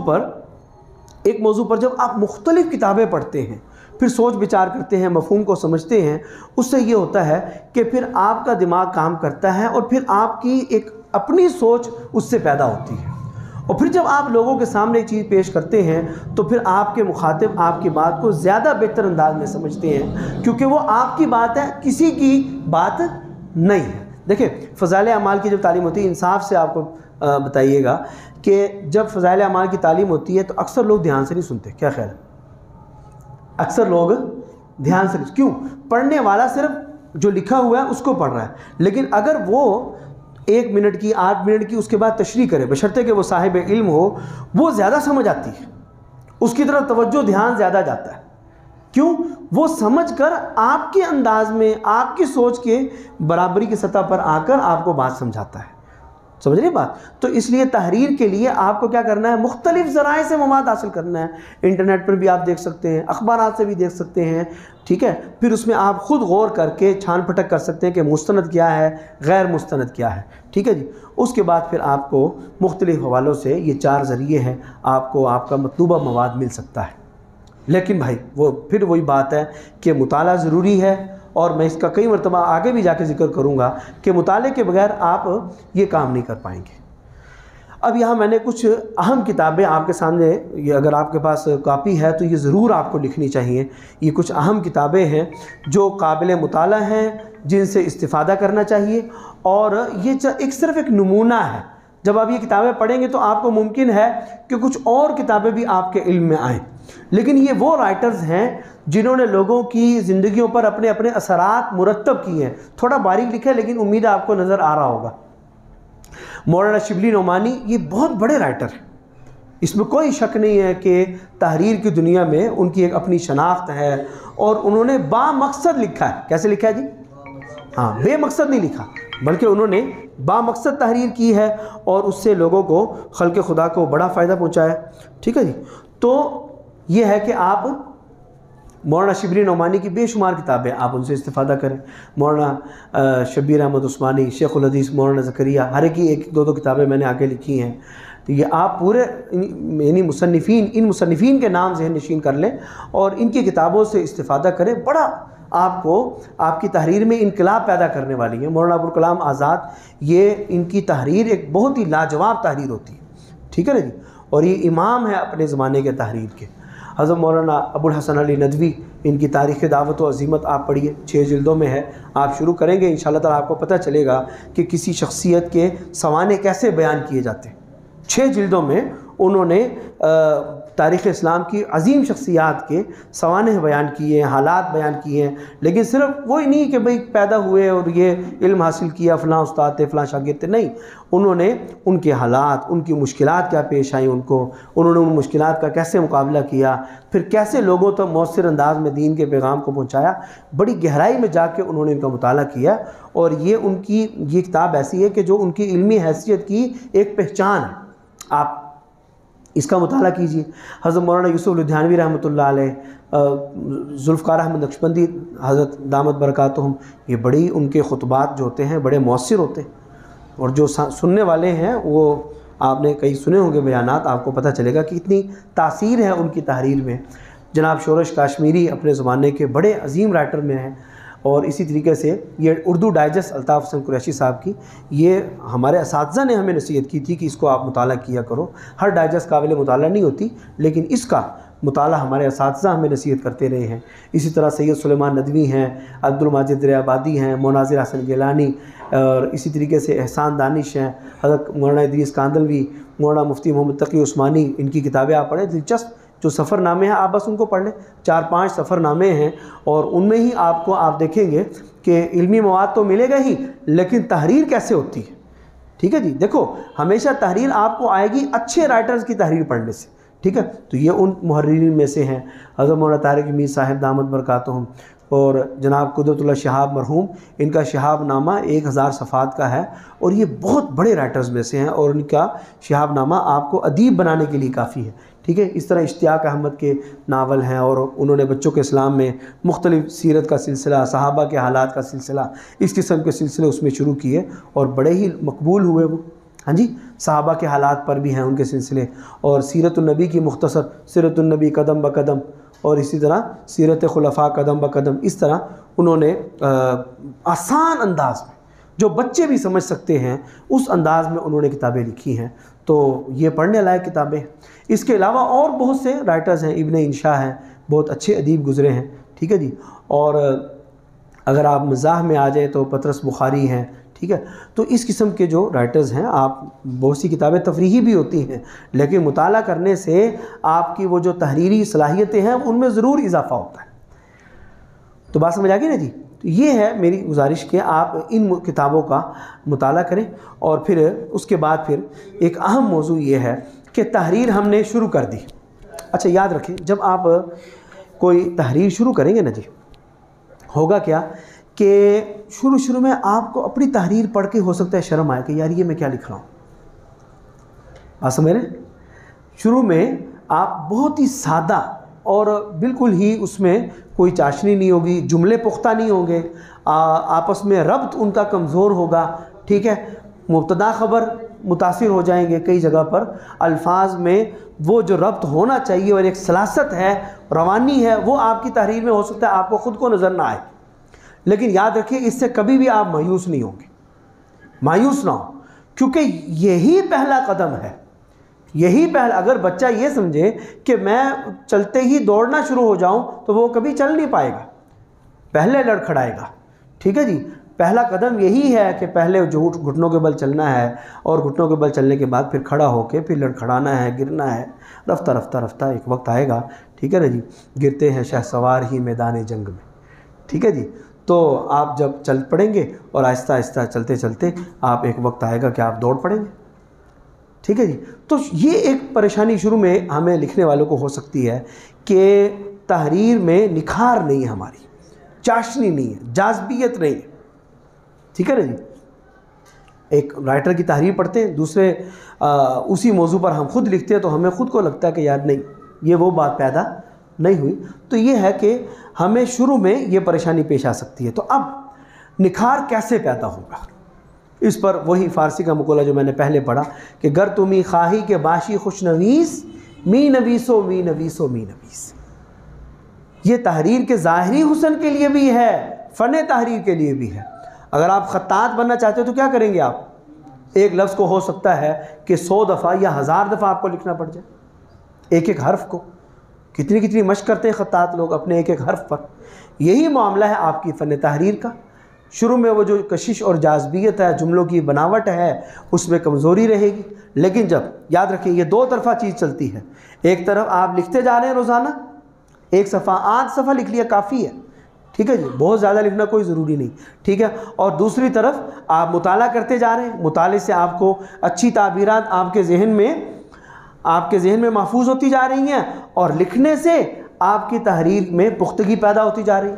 پر جب آپ مختلف کتابیں پڑھتے ہیں، پھر سوچ بچار کرتے ہیں، مفہوم کو سمجھتے ہیں، اس سے یہ ہوتا ہے کہ پھر آپ کا دماغ کام کرتا ہے اور پھر آپ کی ایک اپنی سوچ اس سے پیدا ہوتی ہے، اور پھر جب آپ لوگوں کے سامنے ایک چیز پیش کرتے ہیں تو پھر آپ کے مخاطب آپ کی بات کو زیادہ بہتر انداز میں سمجھتے ہیں، کیونکہ وہ آپ کی بات ہے، کسی کی بات نہیں ہے۔ دیکھیں فضائل اعمال کی جب تعلیم ہوتی ہے، انصاف سے آپ کو بتائیے گا کہ جب فضائل اعمال کی تعلیم ہوتی ہے تو اکثر لوگ دھیان سے نہیں سنتے۔ کیا خیال ہے؟ اکثر لوگ دھیان سے، کیوں؟ پڑھنے والا صرف جو لکھا ہوا ہے اس کو پڑھ رہا ہے، لیکن اگر وہ 1 منٹ کی 8 منٹ کی اس کے بعد تشریح کرے، بشرطے کہ وہ صاحب علم ہو، وہ زیادہ سمجھ آتی ہے، اس کی طرف توجہ دھیان زیادہ جاتا ہے۔ کیوں؟ وہ سمجھ کر آپ کے انداز میں، آپ کی سوچ کے برابری کی سطح پر آ کر آپ کو بات سمجھاتا ہے۔ سمجھ رہے بات؟ تو اس لیے تحریر کے لیے آپ کو کیا کرنا ہے؟ مختلف ذرائع سے مواد حاصل کرنا ہے۔ انٹرنیٹ پر بھی آپ دیکھ سکتے ہیں، اخبارات سے بھی دیکھ سکتے ہیں، ٹھیک ہے۔ پھر اس میں آپ خود غور کر کے چھان پھٹک کر سکتے ہیں کہ مستند کیا ہے، غیر مستند کیا ہے، ٹھیک ہے جی۔ اس کے بعد پھر آپ کو مختلف حوالوں سے یہ 4 ذریعے ہیں، آپ کو آپ کا مطلوبہ مواد مل سکتا ہے۔ لیکن بھائی وہ پھر وہی بات ہے کہ مطالعہ ضروری ہے، اور میں اس کا کئی مرتبہ آگے بھی جا کے ذکر کروں گا کہ مطالعے کے بغیر آپ یہ کام نہیں کر پائیں گے۔ اب یہاں میں نے کچھ اہم کتابیں آپ کے سامنے، یہ اگر آپ کے پاس کاپی ہے تو یہ ضرور آپ کو لکھنی چاہیے۔ یہ کچھ اہم کتابیں ہیں جو قابل مطالعہ ہیں، جن سے استفادہ کرنا چاہیے، اور یہ صرف ایک نمونہ ہے۔ جب آپ یہ کتابیں پڑھیں گے تو آپ کو ممکن ہے کہ کچھ اور کتابیں بھی آپ کے علم میں آئیں۔ لیکن یہ وہ رائٹرز ہیں جنہوں نے لوگوں کی زندگیوں پر اپنے اپنے اثرات مرتب کیے ہیں. تھوڑا باریک لکھا ہے لیکن امید ہے آپ کو نظر آ رہا ہوگا. مولانا شبلی نعمانی یہ بہت بڑے رائٹر ہیں, اس میں کوئی شک نہیں ہے کہ تحریر کی دنیا میں ان کی ایک اپنی شناخت ہے, اور انہوں نے با مقصد لکھا ہے. کیسے لکھا ہے جی؟ ہاں, بے مقصد نہیں لکھا, بلکہ انہوں نے با مقصد تحریر کی ہے اور اس سے لوگوں کو, خلق خدا کو بڑا فائدہ پہنچایا. ٹھیک ہے جی. تو یہ ہے کہ آپ مولانا شبلی نعمانی کی بے شمار کتابیں آپ ان سے استفادہ کریں. مولانا شبیر احمد عثمانی, شیخ الحدیث مولانا زکریا, ہر ایک کی ایک دو کتابیں میں نے آگے لکھی ہیں. تو یہ آپ پورے یعنی ان مصنفین کے نام ذہن نشین کر لیں اور ان کی کتابوں سے استفادہ کریں. بڑا آپ کو آپ کی تحریر میں انقلاب پیدا کرنے والی ہے. مولانا ابوالکلام آزاد, یہ ان کی تحریر ایک بہت ہی لاجواب تحریر ہوتی ہے. ٹھیک ہے نا جی. اور یہ امام ہے اپنے زمانے کے تحریر کے. حضرت مولانا ابو الحسن علی ندوی, ان کی تاریخ دعوت و عظیمت آپ پڑھیے, 6 جلدوں میں ہے. آپ شروع کریں گے انشاءاللہ تعالیٰ آپ کو پتہ چلے گا کہ کسی شخصیت کے سوانح کیسے بیان کیے جاتے ہیں. 6 جلدوں میں انہوں نے تاریخ اسلام کی عظیم شخصیات کے سوانح بیان کیے ہیں, حالات بیان کیے ہیں. لیکن صرف وہی نہیں کہ بھئی پیدا ہوئے اور یہ علم حاصل کیا, فلاں استاد تھے, فلاں شاگرد تھے. نہیں, انہوں نے ان کے حالات, ان کی مشکلات کیا پیش آئیں ان کو, انہوں نے ان مشکلات کا کیسے مقابلہ کیا, پھر کیسے لوگوں تک مؤثر انداز میں دین کے پیغام کو پہنچایا. بڑی گہرائی میں جا کے انہوں نے ان کا مطالعہ کیا, اور یہ ان کی یہ کتاب ایسی ہے کہ جو ان کی علمی حیثیت کی ایک پہچان ہے. آپ اس کا مطالعہ کیجئے. حضرت مولانا یوسف لدھیانوی رحمۃ اللہ علیہ, ذوالفقار احمد نقشبندی حضرت دامت برکاتہم, یہ بڑی ان کے خطبات جو ہوتے ہیں بڑے مؤثر ہوتے ہیں, اور جو سننے والے ہیں وہ آپ نے کئی سنے ہوں گے بیانات, آپ کو پتہ چلے گا کہ اتنی تاثیر ہے ان کی تحریر میں. جناب شورش کاشمیری اپنے زمانے کے بڑے عظیم رائٹر میں ہیں. اور اسی طریقے سے یہ اردو ڈائجسٹ الطاف حسن قریشی صاحب کی, یہ ہمارے اساتذہ نے ہمیں نصیحت کی تھی کہ اس کو آپ مطالعہ کیا کرو. ہر ڈائجسٹ قابل مطالعہ نہیں ہوتی, لیکن اس کا مطالعہ ہمارے اساتذہ ہمیں نصیحت کرتے رہے ہیں. اسی طرح سید سلیمان ندوی ہیں, عبد الماجد دریابادی ہیں, مناظر حسن گیلانی, اور اسی طریقے سے احسان دانش ہیں, حضرت مولانا ادریس کاندلوی, مولانا مفتی محمد تقی عثمانی. ان کی کتابیں آپ پڑھیں, دلچسپ جو سفر نامے ہیں آپ بس ان کو پڑھ لیں. 4-5 سفر نامے ہیں, اور ان میں ہی آپ دیکھیں گے کہ علمی مواد تو ملے گا ہی, لیکن تحریر کیسے ہوتی ہے. ٹھیک ہے جی. دیکھو ہمیشہ تحریر آپ کو آئے گی اچھے رائٹرز کی تحریر پڑھنے سے. ٹھیک ہے, تو یہ ان محررین میں سے ہیں. حضرت مولانا طارق میر صاحب دامت برکاتہم, اور جناب قدرت اللہ شہاب مرحوم, ان کا شہاب نامہ 1000 صفحات کا ہے, اور یہ بہت بڑے رائٹرز میں سے ہیں, اور ان کا شہاب نامہ آپ کو ادیب بنانے کے لیے کافی ہے. ٹھیک ہے. اس طرح اشتیاق احمد کے ناول ہیں, اور انہوں نے بچوں کے اسلام میں مختلف سیرت کا سلسلہ, صحابہ کے حالات کا سلسلہ, اس قسم کے سلسلے اس میں شروع کیے, اور بڑے ہی مقبول ہوئے وہ. ہاں جی, صحابہ کے حالات پر بھی ہیں ان کے سلسلے, اور سیرت النبی کی مختصر, سیرت النبی قدم بقدم, اور اسی طرح سیرت خلفاء قدم بقدم. اس طرح انہوں نے آسان انداز میں, جو بچے بھی سمجھ سکتے ہیں اس انداز میں انہوں نے کتابیں لکھی ہیں. تو یہ پڑھنے لائق کتابیں ہیں. اس کے علاوہ اور بہت سے رائٹرز ہیں, ابن انشاء ہیں, بہت اچھے ادیب گزرے ہیں. ٹھیک ہے جی. اور اگر آپ مزاح میں آ جائیں تو پطرس بخاری ہیں. ٹھیک ہے. تو اس قسم کے جو رائٹرز ہیں, آپ بہت سی کتابیں تفریحی بھی ہوتی ہیں, لیکن مطالعہ کرنے سے آپ کی وہ جو تحریری صلاحیتیں ہیں ان میں ضرور اضافہ ہوتا ہے. تو بات سمجھ آ گئی نا جی. تو یہ ہے میری گزارش کہ آپ ان کتابوں کا مطالعہ کریں. اور پھر اس کے بعد پھر ایک اہم موضوع یہ ہے کہ تحریر ہم نے شروع کر دی. اچھا یاد رکھیں, جب آپ کوئی تحریر شروع کریں گے نا جی, ہوگا کیا کہ شروع میں آپ کو اپنی تحریر پڑھ کے ہو سکتا ہے شرم آئے کہ یار یہ میں کیا لکھ رہا ہوں. بات سمجھ رہے ہیں. شروع میں آپ بہت ہی سادہ, اور بالکل ہی اس میں کوئی چاشنی نہیں ہوگی, جملے پختہ نہیں ہوں گے, آپس میں ربط ان کا کمزور ہوگا. ٹھیک ہے. مبتدا خبر متاثر ہو جائیں گے کئی جگہ پر, الفاظ میں وہ جو ربط ہونا چاہیے اور ایک سلاست ہے, روانی ہے, وہ آپ کی تحریر میں ہو سکتا ہے آپ کو خود کو نظر نہ آئے. لیکن یاد رکھیے اس سے کبھی بھی آپ مایوس نہیں ہوں گے. مایوس نہ ہو, کیونکہ یہی پہلا قدم ہے. یہی اگر بچہ یہ سمجھے کہ میں چلتے ہی دوڑنا شروع ہو جاؤں تو وہ کبھی چل نہیں پائے گا, پہلے لڑکھڑائے گا. ٹھیک ہے جی. پہلا قدم یہی ہے کہ پہلے گھٹنوں کے بل چلنا ہے، اور گھٹنوں کے بل چلنے کے بعد پھر کھڑا ہو کے پھر لڑکھڑانا ہے، گرنا ہے، رفتہ رفتہ رفتہ ایک وقت آئے گا، ٹھیک ہے نا جی، گرتے ہیں شہسوار ہی میدان جنگ میں، ٹھیک ہے جی۔ تو آپ جب چل پڑیں گے اور آہستہ آہستہ چلتے چلتے آپ ایک وقت آئے گا کہ آپ دوڑ پڑیں گے، ٹھیک ہے جی۔ تو یہ ایک پریشانی شروع میں ہمیں لکھنے والوں کو ہو سکتی ہے کہ تحریر میں نکھار نہیں ہے، ہماری چاشنی نہیں ہے، جاذبیت نہیں ہے، ٹھیک ہے نا جی۔ ایک رائٹر کی تحریر پڑھتے ہیں، دوسرے اسی موضوع پر ہم خود لکھتے ہیں، تو ہمیں خود کو لگتا ہے کہ یار نہیں، یہ وہ بات پیدا نہیں ہوئی۔ تو یہ ہے کہ ہمیں شروع میں یہ پریشانی پیش آ سکتی ہے۔ تو اب نکھار کیسے پیدا ہوگا، اس پر وہی فارسی کا مقولہ جو میں نے پہلے پڑھا کہ گر تمی خواہی کے باشی خوش نویس، می نویسو می نویسو می نویس۔ یہ تحریر کے ظاہری حسن کے لیے بھی ہے، فن تحریر کے لیے بھی ہے۔ اگر آپ خطاط بننا چاہتے ہو تو کیا کریں گے آپ؟ ایک لفظ کو ہو سکتا ہے کہ 100 دفعہ یا 1000 دفعہ آپ کو لکھنا پڑ جائے، ایک ایک حرف کو۔ کتنی مشق کرتے ہیں خطاط لوگ اپنے ایک ایک حرف پر۔ یہی معاملہ ہے آپ کی فن تحریر کا۔ شروع میں وہ جو کشش اور جاذبیت ہے، جملوں کی بناوٹ ہے، اس میں کمزوری رہے گی، لیکن جب یاد رکھیں یہ دو طرفہ چیز چلتی ہے۔ ایک طرف آپ لکھتے جا رہے ہیں روزانہ، ایک صفحہ 8 صفحہ لکھ لیا کافی ہے، ٹھیک ہے جی، بہت زیادہ لکھنا کوئی ضروری نہیں، ٹھیک ہے۔ اور دوسری طرف آپ مطالعہ کرتے جا رہے ہیں، مطالعے سے آپ کو اچھی تعبیرات آپ کے ذہن میں محفوظ ہوتی جا رہی ہیں، اور لکھنے سے آپ کی تحریر میں پختگی پیدا ہوتی جا رہی ہے۔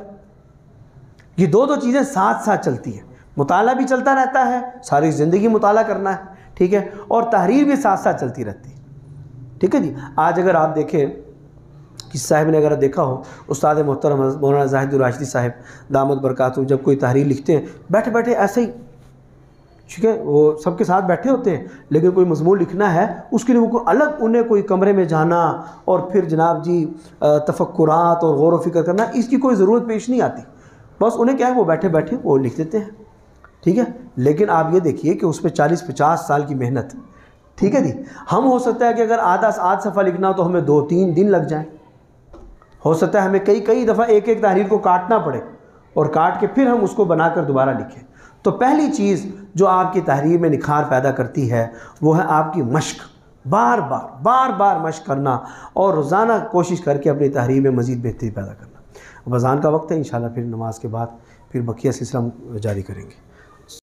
یہ دو چیزیں ساتھ ساتھ چلتی ہیں، مطالعہ بھی چلتا رہتا ہے، ساری زندگی مطالعہ کرنا ہے، ٹھیک ہے، اور تحریر بھی ساتھ ساتھ چلتی رہتی ہے، ٹھیک ہے جی۔ آج اگر آپ دیکھیں، کسی صاحب نے اگر دیکھا ہو، استاد محترم مولانا زاہد الراشدی صاحب دامت برکاتہ جب کوئی تحریر لکھتے ہیں، بیٹھے بیٹھے ایسے ہی، ٹھیک ہے، وہ سب کے ساتھ بیٹھے ہوتے ہیں، لیکن کوئی مضمون لکھنا ہے اس کے لیے وہ الگ انہیں کوئی کمرے میں جانا اور پھر جناب جی تفکرات اور غور و فکر کرنا، اس کی کوئی ضرورت پیش نہیں آتی، بس انہیں کیا ہے وہ بیٹھے بیٹھے وہ لکھ دیتے ہیں، ٹھیک ہے۔ لیکن آپ یہ دیکھیے کہ اس میں 40-50 سال کی محنت، ٹھیک ہے جی۔ ہم ہو سکتا ہے کہ اگر آدھ صفحہ لکھنا ہو تو ہمیں 2-3 دن لگ جائیں، ہو سکتا ہے ہمیں کئی دفعہ ایک تحریر کو کاٹنا پڑے اور کاٹ کے پھر ہم اس کو بنا کر دوبارہ لکھیں۔ تو پہلی چیز جو آپ کی تحریر میں نکھار پیدا کرتی ہے وہ ہے آپ کی مشق، بار بار مشق کرنا اور روزانہ کوشش کر کے اپنی تحریر میں مزید بہتری پیدا کرنا۔ اب اذان کا وقت ہے، انشاءاللہ پھر نماز کے بعد پھر بقیہ سلسلہ جاری کریں گے۔